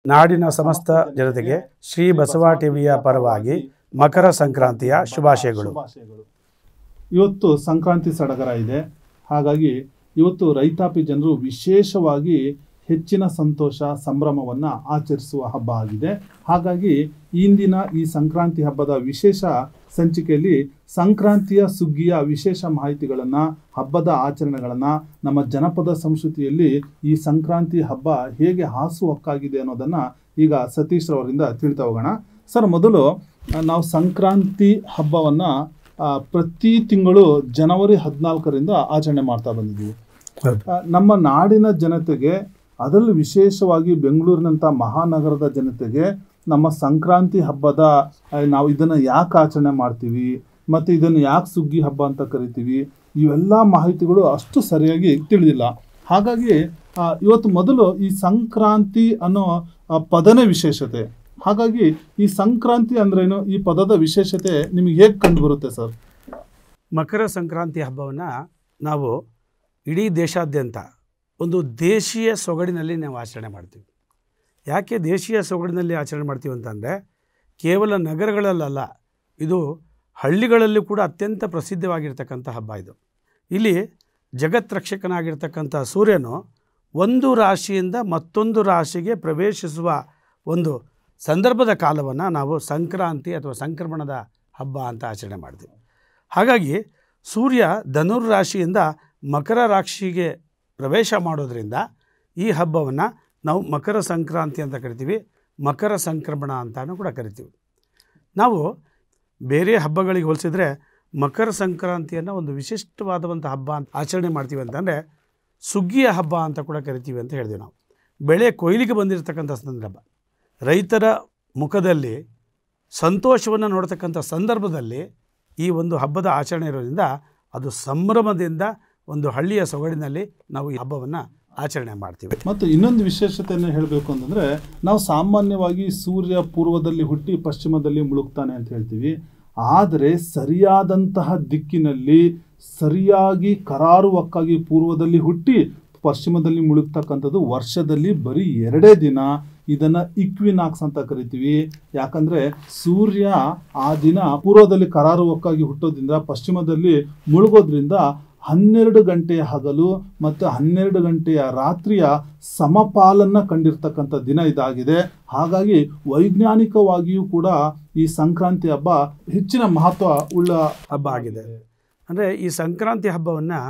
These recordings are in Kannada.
ನಾಡಿನ ಸಮಸ್ತ ಜನತೆಗೆ ಶ್ರೀ ಬಸವ ಟಿವಿಯ ಪರವಾಗಿ ಮಕರ ಸಂಕ್ರಾಂತಿಯ ಶುಭಾಶಯಗಳು. ಇವತ್ತು ಸಂಕ್ರಾಂತಿ ಸಡಗರ ಇದೆ. ಹಾಗಾಗಿ ಇವತ್ತು ರೈತಾಪಿ ಜನರು ವಿಶೇಷವಾಗಿ ಹೆಚ್ಚಿನ ಸಂತೋಷ ಸಂಭ್ರಮವನ್ನು ಆಚರಿಸುವ ಹಬ್ಬ ಆಗಿದೆ. ಹಾಗಾಗಿ ಇಂದಿನ ಈ ಸಂಕ್ರಾಂತಿ ಹಬ್ಬದ ವಿಶೇಷ ಸಂಚಿಕೆಯಲ್ಲಿ ಸಂಕ್ರಾಂತಿಯ ಸುಗ್ಗಿಯ ವಿಶೇಷ ಮಾಹಿತಿಗಳನ್ನು, ಹಬ್ಬದ ಆಚರಣೆಗಳನ್ನು, ನಮ್ಮ ಜನಪದ ಸಂಸ್ಕೃತಿಯಲ್ಲಿ ಈ ಸಂಕ್ರಾಂತಿ ಹಬ್ಬ ಹೇಗೆ ಹಾಸುಹೊಕ್ಕಾಗಿದೆ ಅನ್ನೋದನ್ನು ಈಗ ಸತೀಶ್ ರವರಿಂದ ತಿಳಿತಾ ಹೋಗೋಣ. ಸರ್, ಮೊದಲು ನಾವು ಸಂಕ್ರಾಂತಿ ಹಬ್ಬವನ್ನು ಪ್ರತಿ ತಿಂಗಳು ಜನವರಿ 14ರಿಂದ ಆಚರಣೆ ಮಾಡ್ತಾ ಬಂದಿದ್ದೀವಿ. ನಮ್ಮ ನಾಡಿನ ಜನತೆಗೆ, ಅದರಲ್ಲೂ ವಿಶೇಷವಾಗಿ ಬೆಂಗಳೂರಿನಂಥ ಮಹಾನಗರದ ಜನತೆಗೆ ನಮ್ಮ ಸಂಕ್ರಾಂತಿ ಹಬ್ಬದ ನಾವು ಇದನ್ನು ಯಾಕೆ ಆಚರಣೆ ಮಾಡ್ತೀವಿ ಮತ್ತು ಇದನ್ನು ಯಾಕೆ ಸುಗ್ಗಿ ಹಬ್ಬ ಅಂತ ಕರಿತೀವಿ, ಇವೆಲ್ಲ ಮಾಹಿತಿಗಳು ಅಷ್ಟು ಸರಿಯಾಗಿ ತಿಳಿದಿಲ್ಲ. ಹಾಗಾಗಿ ಇವತ್ತು ಮೊದಲು ಈ ಸಂಕ್ರಾಂತಿ ಅನ್ನೋ ಪದನೇ ವಿಶೇಷತೆ. ಹಾಗಾಗಿ ಈ ಸಂಕ್ರಾಂತಿ ಅಂದ್ರೇನು, ಈ ಪದದ ವಿಶೇಷತೆ ನಿಮಗೆ ಹೇಗೆ ಕಂಡು ಬರುತ್ತೆ ಸರ್? ಮಕರ ಸಂಕ್ರಾಂತಿ ಹಬ್ಬವನ್ನು ನಾವು ಇಡೀ ದೇಶಾದ್ಯಂತ ಒಂದು ದೇಶೀಯ ಸೊಗಡಿನಲ್ಲಿ ನಾವು ಆಚರಣೆ ಮಾಡ್ತೀವಿ. ಯಾಕೆ ದೇಶೀಯ ಸೊಗಡಿನಲ್ಲಿ ಆಚರಣೆ ಮಾಡ್ತೀವಿ ಅಂತಂದರೆ, ಕೇವಲ ನಗರಗಳಲ್ಲ, ಇದು ಹಳ್ಳಿಗಳಲ್ಲಿ ಕೂಡ ಅತ್ಯಂತ ಪ್ರಸಿದ್ಧವಾಗಿರ್ತಕ್ಕಂಥ ಹಬ್ಬ ಇದು. ಇಲ್ಲಿ ಜಗತ್ರಕ್ಷಕನಾಗಿರ್ತಕ್ಕಂಥ ಸೂರ್ಯನು ಒಂದು ರಾಶಿಯಿಂದ ಮತ್ತೊಂದು ರಾಶಿಗೆ ಪ್ರವೇಶಿಸುವ ಒಂದು ಸಂದರ್ಭದ ಕಾಲವನ್ನು ನಾವು ಸಂಕ್ರಾಂತಿ ಅಥವಾ ಸಂಕ್ರಮಣದ ಹಬ್ಬ ಅಂತ ಆಚರಣೆ ಮಾಡ್ತೀವಿ. ಹಾಗಾಗಿ ಸೂರ್ಯ ಧನುರ್ ರಾಶಿಯಿಂದ ಮಕರ ರಾಶಿಗೆ ಪ್ರವೇಶ ಮಾಡೋದ್ರಿಂದ ಈ ಹಬ್ಬವನ್ನು ನಾವು ಮಕರ ಸಂಕ್ರಾಂತಿ ಅಂತ ಕರಿತೀವಿ, ಮಕರ ಸಂಕ್ರಮಣ ಅಂತಲೂ ಕೂಡ ಕರಿತೀವಿ. ನಾವು ಬೇರೆ ಹಬ್ಬಗಳಿಗೆ ಹೋಲಿಸಿದರೆ ಮಕರ ಸಂಕ್ರಾಂತಿಯನ್ನು ಒಂದು ವಿಶಿಷ್ಟವಾದಂಥ ಹಬ್ಬ ಅಂತ ಆಚರಣೆ ಮಾಡ್ತೀವಿ ಅಂತಂದರೆ ಸುಗ್ಗಿಯ ಹಬ್ಬ ಅಂತ ಕೂಡ ಕರಿತೀವಿ ಅಂತ ಹೇಳಿದ್ವಿ. ನಾವು ಬೆಳೆ ಕೊಯ್ಲಿಗೆ ಬಂದಿರತಕ್ಕಂಥ ಸಂದರ್ಭ, ರೈತರ ಮುಖದಲ್ಲಿ ಸಂತೋಷವನ್ನು ನೋಡ್ತಕ್ಕಂಥ ಸಂದರ್ಭದಲ್ಲಿ ಈ ಒಂದು ಹಬ್ಬದ ಆಚರಣೆ ಇರೋದ್ರಿಂದ ಅದು ಸಂಭ್ರಮದಿಂದ ಒಂದು ಹಳ್ಳಿಯ ಸೊಗಡಿನಲ್ಲಿ ನಾವು ಈ ಹಬ್ಬವನ್ನು ಆಚರಣೆ ಮಾಡ್ತೀವಿ. ಮತ್ತು ಇನ್ನೊಂದು ವಿಶೇಷತೆಯನ್ನು ಹೇಳಬೇಕು ಅಂತಂದರೆ, ನಾವು ಸಾಮಾನ್ಯವಾಗಿ ಸೂರ್ಯ ಪೂರ್ವದಲ್ಲಿ ಹುಟ್ಟಿ ಪಶ್ಚಿಮದಲ್ಲಿ ಮುಳುಗ್ತಾನೆ ಅಂತ ಹೇಳ್ತೀವಿ. ಆದರೆ ಸರಿಯಾದಂತಹ ದಿಕ್ಕಿನಲ್ಲಿ ಸರಿಯಾಗಿ ಕರಾರುವಕ್ಕಾಗಿ ಪೂರ್ವದಲ್ಲಿ ಹುಟ್ಟಿ ಪಶ್ಚಿಮದಲ್ಲಿ ಮುಳುಗ್ತಕ್ಕಂಥದ್ದು ವರ್ಷದಲ್ಲಿ ಬರೀ 2 ದಿನ. ಇದನ್ನು ಇಕ್ವಿನಾಕ್ಸ್ ಅಂತ ಕರಿತೀವಿ. ಯಾಕಂದರೆ ಸೂರ್ಯ ಆ ದಿನ ಪೂರ್ವದಲ್ಲಿ ಕರಾರುವಕ್ಕಾಗಿ ಹುಟ್ಟೋದ್ರಿಂದ ಪಶ್ಚಿಮದಲ್ಲಿ ಮುಳುಗೋದ್ರಿಂದ 12 ಗಂಟೆಯ ಹಗಲು ಮತ್ತು 12 ಗಂಟೆಯ ರಾತ್ರಿಯ ಸಮಪಾಲನ್ನು ಕಂಡಿರ್ತಕ್ಕಂಥ ದಿನ ಇದಾಗಿದೆ. ಹಾಗಾಗಿ ವೈಜ್ಞಾನಿಕವಾಗಿಯೂ ಕೂಡ ಈ ಸಂಕ್ರಾಂತಿ ಹಬ್ಬ ಹೆಚ್ಚಿನ ಮಹತ್ವ ಉಳ್ಳ ಹಬ್ಬ ಆಗಿದೆ. ಅಂದರೆ ಈ ಸಂಕ್ರಾಂತಿ ಹಬ್ಬವನ್ನು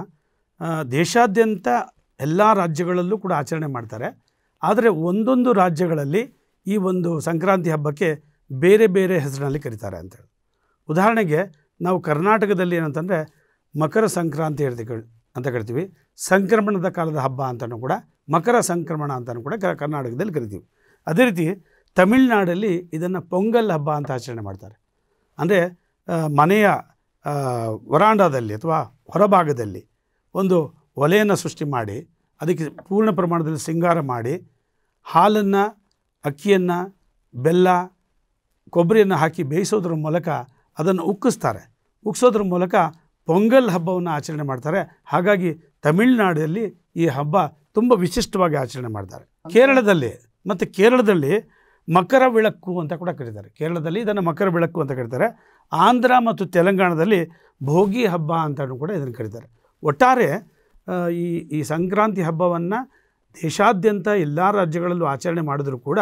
ದೇಶಾದ್ಯಂತ ಎಲ್ಲ ರಾಜ್ಯಗಳಲ್ಲೂ ಕೂಡ ಆಚರಣೆ ಮಾಡ್ತಾರೆ. ಆದರೆ ಒಂದೊಂದು ರಾಜ್ಯಗಳಲ್ಲಿ ಈ ಒಂದು ಸಂಕ್ರಾಂತಿ ಹಬ್ಬಕ್ಕೆ ಬೇರೆ ಬೇರೆ ಹೆಸರಿನಲ್ಲಿ ಕರೀತಾರೆ ಅಂತೇಳಿ. ಉದಾಹರಣೆಗೆ ನಾವು ಕರ್ನಾಟಕದಲ್ಲಿ ಏನಂತಂದರೆ ಮಕರ ಸಂಕ್ರಾಂತಿ ಅಂತ ಕರಿತೀವಿ. ಸಂಕ್ರಮಣದ ಕಾಲದ ಹಬ್ಬ ಅಂತಲೂ ಕೂಡ ಮಕರ ಸಂಕ್ರಮಣ ಅಂತಲೂ ಕೂಡ ಕರ್ನಾಟಕದಲ್ಲಿ ಕರಿತೀವಿ. ಅದೇ ರೀತಿ ತಮಿಳುನಾಡಲ್ಲಿ ಇದನ್ನು ಪೊಂಗಲ್ ಹಬ್ಬ ಅಂತ ಆಚರಣೆ ಮಾಡ್ತಾರೆ. ಅಂದರೆ ಮನೆಯ ವರಾಂಡಾದಲ್ಲಿ ಅಥವಾ ಹೊರಭಾಗದಲ್ಲಿ ಒಂದು ಒಲೆಯನ್ನು ಸೃಷ್ಟಿ ಮಾಡಿ ಅದಕ್ಕೆ ಪೂರ್ಣ ಪ್ರಮಾಣದಲ್ಲಿ ಸಿಂಗಾರ ಮಾಡಿ ಹಾಲನ್ನು, ಅಕ್ಕಿಯನ್ನು, ಬೆಲ್ಲ, ಕೊಬ್ಬರಿಯನ್ನು ಹಾಕಿ ಬೇಯಿಸೋದ್ರ ಮೂಲಕ ಅದನ್ನು ಉಕ್ಕಿಸೋದ್ರ ಮೂಲಕ ಪೊಂಗಲ್ ಹಬ್ಬವನ್ನು ಆಚರಣೆ ಮಾಡ್ತಾರೆ. ಹಾಗಾಗಿ ತಮಿಳುನಾಡಲ್ಲಿ ಈ ಹಬ್ಬ ತುಂಬ ವಿಶಿಷ್ಟವಾಗಿ ಆಚರಣೆ ಮಾಡ್ತಾರೆ. ಕೇರಳದಲ್ಲಿ ಮಕರ ವಿಳಕ್ಕು ಅಂತ ಕೂಡ ಕರೀತಾರೆ. ಕೇರಳದಲ್ಲಿ ಇದನ್ನು ಮಕರ ವಿಳಕ್ಕು ಅಂತ ಕರೀತಾರೆ. ಆಂಧ್ರ ಮತ್ತು ತೆಲಂಗಾಣದಲ್ಲಿ ಭೋಗಿ ಹಬ್ಬ ಅಂತಲೂ ಕೂಡ ಇದನ್ನು ಕರೀತಾರೆ. ಒಟ್ಟಾರೆ ಈ ಸಂಕ್ರಾಂತಿ ಹಬ್ಬವನ್ನು ದೇಶಾದ್ಯಂತ ಎಲ್ಲ ರಾಜ್ಯಗಳಲ್ಲೂ ಆಚರಣೆ ಮಾಡಿದರೂ ಕೂಡ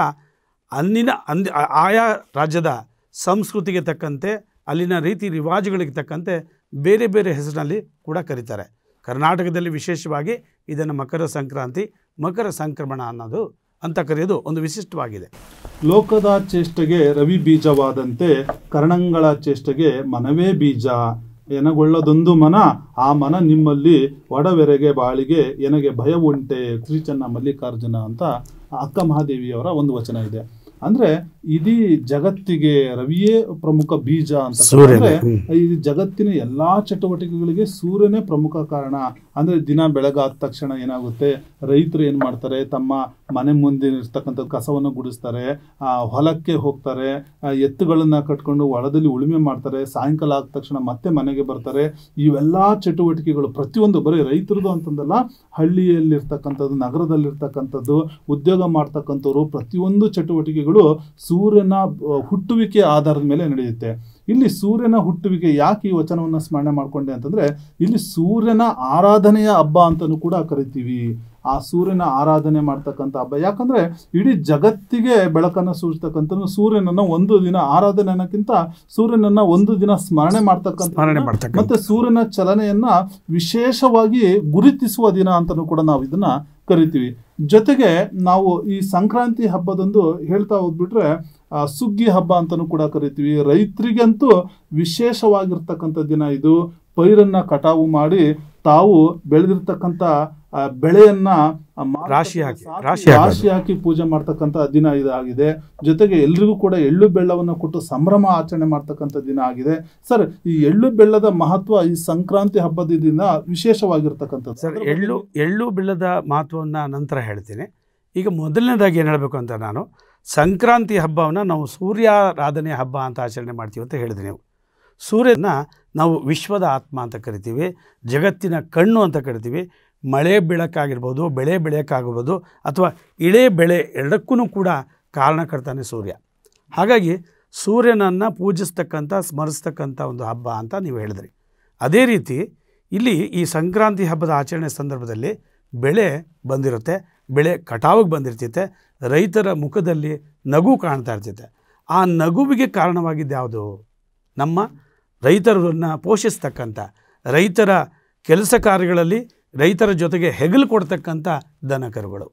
ಆಯಾ ರಾಜ್ಯದ ಸಂಸ್ಕೃತಿಗೆ ತಕ್ಕಂತೆ, ಅಲ್ಲಿನ ರೀತಿ ರಿವಾಜುಗಳಿಗೆ ತಕ್ಕಂತೆ ಬೇರೆ ಬೇರೆ ಹೆಸರಿನಲ್ಲಿ ಕೂಡ ಕರೀತಾರೆ. ಕರ್ನಾಟಕದಲ್ಲಿ ವಿಶೇಷವಾಗಿ ಇದನ್ನು ಮಕರ ಸಂಕ್ರಾಂತಿ, ಮಕರ ಸಂಕ್ರಮಣ ಅನ್ನೋದು ಅಂತ ಕರೆಯೋದು ಒಂದು ವಿಶಿಷ್ಟವಾಗಿದೆ. ಲೋಕದ ಚೇಷ್ಟೆಗೆ ರವಿ ಬೀಜವಾದಂತೆ ಕರ್ಣಂಗಳ ಚೇಷ್ಟೆಗೆ ಮನವೇ ಬೀಜ ಎನಗೊಳ್ಳದೊಂದು ಮನ, ಆ ಮನ ನಿಮ್ಮಲ್ಲಿ ಒಡವೆರೆಗೆ ಬಾಳಿಗೆ ಎನಗೆ ಭಯ ಉಂಟೆ ಶ್ರೀ ಚೆನ್ನ ಮಲ್ಲಿಕಾರ್ಜುನ ಅಂತ ಅಕ್ಕ ಮಹಾದೇವಿಯವರ ಒಂದು ವಚನ ಇದೆ. ಅಂದರೆ ಇಡೀ ಜಗತ್ತಿಗೆ ರವಿಯೇ ಪ್ರಮುಖ ಬೀಜ ಅಂತ. ಸೂರ್ಯನೇ. ಈ ಜಗತ್ತಿನ ಎಲ್ಲಾ ಚಟುವಟಿಕೆಗಳಿಗೆ ಸೂರ್ಯನೇ ಪ್ರಮುಖ ಕಾರಣ. ಅಂದ್ರೆ ದಿನ ಬೆಳಗಾದ ತಕ್ಷಣ ಏನಾಗುತ್ತೆ, ರೈತರು ಏನ್ ಮಾಡ್ತಾರೆ, ತಮ್ಮ ಮನೆ ಮುಂದೆ ಇರ್ತಕ್ಕಂಥ ಕಸವನ್ನು ಗುಡಿಸ್ತಾರೆ, ಹೊಲಕ್ಕೆ ಹೋಗ್ತಾರೆ, ಎತ್ತುಗಳನ್ನ ಕಟ್ಕೊಂಡು ಹೊಲದಲ್ಲಿ ಉಳುಮೆ ಮಾಡ್ತಾರೆ, ಸಾಯಂಕಾಲ ಆದ ತಕ್ಷಣ ಮತ್ತೆ ಮನೆಗೆ ಬರ್ತಾರೆ. ಇವೆಲ್ಲಾ ಚಟುವಟಿಕೆಗಳು ಪ್ರತಿಯೊಂದು ಬರೀ ರೈತರದು ಅಂತಂದಲ್ಲ, ಹಳ್ಳಿಯಲ್ಲಿರ್ತಕ್ಕಂಥದ್ದು, ನಗರದಲ್ಲಿರ್ತಕ್ಕಂಥದ್ದು, ಉದ್ಯೋಗ ಮಾಡ್ತಕ್ಕಂಥವ್ರು ಪ್ರತಿಯೊಂದು ಚಟುವಟಿಕೆಗಳು ಸೂರ್ಯನ ಹುಟ್ಟುವಿಕೆ ಆಧಾರದ ಮೇಲೆ ನಡೆಯುತ್ತೆ. ಇಲ್ಲಿ ಸೂರ್ಯನ ಹುಟ್ಟುವಿಕೆ ಯಾಕೆ ಈ ವಚನವನ್ನು ಸ್ಮರಣೆ ಮಾಡ್ಕೊಂಡೆ ಅಂತಂದ್ರೆ, ಇಲ್ಲಿ ಸೂರ್ಯನ ಆರಾಧನೆಯ ಹಬ್ಬ ಅಂತಲೂ ಕೂಡ ಕರಿತೀವಿ. ಆ ಸೂರ್ಯನ ಆರಾಧನೆ ಮಾಡ್ತಕ್ಕಂಥ ಹಬ್ಬ. ಯಾಕಂದ್ರೆ ಇಡೀ ಜಗತ್ತಿಗೆ ಬೆಳಕನ್ನು ಸೂಚಿಸ್ತಕ್ಕಂಥ ಸೂರ್ಯನನ್ನ ಒಂದು ದಿನ ಆರಾಧನೆ ಅನ್ನೋಕ್ಕಿಂತ ಸೂರ್ಯನನ್ನ ಒಂದು ದಿನ ಸ್ಮರಣೆ ಮಾಡ್ತಕ್ಕಂಥ ಮತ್ತೆ ಸೂರ್ಯನ ಚಲನೆಯನ್ನ ವಿಶೇಷವಾಗಿ ಗುರುತಿಸುವ ದಿನ ಅಂತಲೂ ಕೂಡ ನಾವು ಇದನ್ನ ಕರಿತೀವಿ. ಜೊತೆಗೆ ನಾವು ಈ ಸಂಕ್ರಾಂತಿ ಹಬ್ಬದಂದು ಹೇಳ್ತಾ ಹೋಗ್ಬಿಟ್ರೆ ಸುಗ್ಗಿ ಹಬ್ಬ ಅಂತಲೂ ಕೂಡ ಕರಿತೀವಿ. ರೈತರಿಗಂತೂ ವಿಶೇಷವಾಗಿರ್ತಕ್ಕಂಥ ದಿನ ಇದು. ಪೈರನ್ನ ಕಟಾವು ಮಾಡಿ ತಾವು ಬೆಳೆದಿರ್ತಕ್ಕಂಥ ಬೆಳೆಯನ್ನ ರಾಶಿ ಹಾಕಿ ಪೂಜೆ ಮಾಡ್ತಕ್ಕಂಥ ದಿನ ಇದಾಗಿದೆ. ಜೊತೆಗೆ ಎಲ್ರಿಗೂ ಕೂಡ ಎಳ್ಳು ಬೆಳ್ಳವನ್ನು ಕೊಟ್ಟು ಸಂಭ್ರಮ ಆಚರಣೆ ಮಾಡ್ತಕ್ಕಂಥ ದಿನ ಆಗಿದೆ. ಸರ್, ಈ ಎಳ್ಳು ಬೆಳ್ಳದ ಮಹತ್ವ ಈ ಸಂಕ್ರಾಂತಿ ಹಬ್ಬದ ದಿನ ವಿಶೇಷವಾಗಿರ್ತಕ್ಕಂಥದ್ದು. ಸರ್, ಎಳ್ಳು ಬೆಳ್ಳದ ಮಹತ್ವವನ್ನು ನಂತರ ಹೇಳ್ತೀನಿ. ಈಗ ಮೊದಲನೇದಾಗಿ ಏನು ಹೇಳಬೇಕು ಅಂತ, ನಾನು ಸಂಕ್ರಾಂತಿ ಹಬ್ಬವನ್ನು ನಾವು ಸೂರ್ಯಾರಾಧನೆ ಹಬ್ಬ ಅಂತ ಆಚರಣೆ ಮಾಡ್ತೀವಿ ಅಂತ ಹೇಳಿದ್ರಿ ನೀವು. ಸೂರ್ಯನ ನಾವು ವಿಶ್ವದ ಆತ್ಮ ಅಂತ ಕರಿತೀವಿ, ಜಗತ್ತಿನ ಕಣ್ಣು ಅಂತ ಕರಿತೀವಿ. ಮಳೆ ಬೆಳಕಾಗಿರ್ಬೋದು, ಬೆಳೆ ಬೆಳೆಯೋಕ್ಕಾಗಿರ್ಬೋದು, ಅಥವಾ ಇಳೆ ಬೆಳೆ ಎರಡಕ್ಕೂ ಕೂಡ ಕಾರಣಕರ್ತಾನೆ ಸೂರ್ಯ. ಹಾಗಾಗಿ ಸೂರ್ಯನನ್ನು ಪೂಜಿಸ್ತಕ್ಕಂಥ, ಸ್ಮರಿಸ್ತಕ್ಕಂಥ ಒಂದು ಹಬ್ಬ ಅಂತ ನೀವು ಹೇಳಿದ್ರಿ. ಅದೇ ರೀತಿ ಇಲ್ಲಿ ಈ ಸಂಕ್ರಾಂತಿ ಹಬ್ಬದ ಆಚರಣೆ ಸಂದರ್ಭದಲ್ಲಿ ಬೆಳೆ ಬಂದಿರುತ್ತೆ, ಬೆಳೆ ಕಟಾವಿಗೆ ಬಂದಿರ್ತೈತೆ, ರೈತರ ಮುಖದಲ್ಲಿ ನಗು ಕಾಣ್ತಾ ಇರ್ತೈತೆ. ಆ ನಗುವಿಗೆ ಕಾರಣವಾಗಿದ್ದು ಯಾವುದು? ನಮ್ಮ ರೈತರನ್ನು ಪೋಷಿಸ್ತಕ್ಕಂಥ, ರೈತರ ಕೆಲಸ ಕಾರ್ಯಗಳಲ್ಲಿ ರೈತರ ಜೊತೆಗೆ ಹೆಗಲು ಕೊಡ್ತಕ್ಕಂಥ ದನಕರುಗಳು.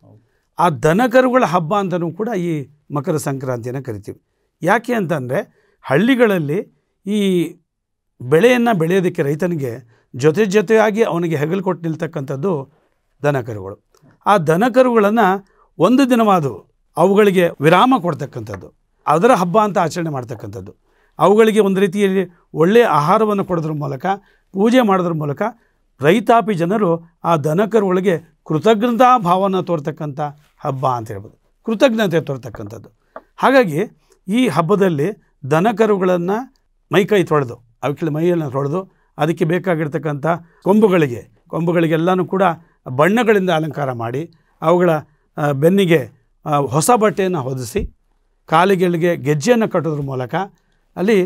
ಆ ದನಕರುಗಳ ಹಬ್ಬ ಅಂತಲೂ ಕೂಡ ಈ ಮಕರ ಸಂಕ್ರಾಂತಿಯನ್ನು ಕರಿತೀವಿ. ಯಾಕೆ ಅಂತಂದರೆ, ಹಳ್ಳಿಗಳಲ್ಲಿ ಈ ಬೆಳೆಯನ್ನು ಬೆಳೆಯೋದಕ್ಕೆ ರೈತನಿಗೆ ಜೊತೆಯಾಗಿ ಅವನಿಗೆ ಹೆಗಲು ಕೊಟ್ಟು ನಿಲ್ತಕ್ಕಂಥದ್ದು ದನಕರುಗಳು. ಆ ದನಕರುಗಳನ್ನು ಒಂದು ದಿನವಾದರೂ ಅವುಗಳಿಗೆ ವಿರಾಮ ಕೊಡ್ತಕ್ಕಂಥದ್ದು, ಅದರ ಹಬ್ಬ ಅಂತ ಆಚರಣೆ ಮಾಡ್ತಕ್ಕಂಥದ್ದು. ಅವುಗಳಿಗೆ ಒಂದು ರೀತಿಯಲ್ಲಿ ಒಳ್ಳೆಯ ಆಹಾರವನ್ನು ಕೊಡೋದ್ರ ಮೂಲಕ, ಪೂಜೆ ಮಾಡೋದ್ರ ಮೂಲಕ ರೈತಾಪಿ ಜನರು ಆ ದನಕರುಗಳಿಗೆ ಕೃತಜ್ಞತಾ ಭಾವನ ತೋರ್ತಕ್ಕಂಥ ಹಬ್ಬ ಅಂತ ಹೇಳ್ಬೋದು, ಕೃತಜ್ಞತೆ ತೋರ್ತಕ್ಕಂಥದ್ದು. ಹಾಗಾಗಿ ಈ ಹಬ್ಬದಲ್ಲಿ ದನಕರುಗಳನ್ನು ಮೈಕೈ ತೊಳೆದು, ಅವಕ್ಕೆ ಮೈಯನ್ನು ತೊಳೆದು, ಅದಕ್ಕೆ ಬೇಕಾಗಿರ್ತಕ್ಕಂಥ ಕೊಂಬುಗಳಿಗೆಲ್ಲನೂ ಕೂಡ ಬಣ್ಣಗಳಿಂದ ಅಲಂಕಾರ ಮಾಡಿ, ಅವುಗಳ ಬೆನ್ನಿಗೆ ಹೊಸ ಬಟ್ಟೆಯನ್ನು ಹೊದಿಸಿ, ಕಾಲಿಗಳಿಗೆ ಗೆಜ್ಜೆಯನ್ನು ಕಟ್ಟೋದ್ರ ಮೂಲಕ, ಅಲ್ಲಿ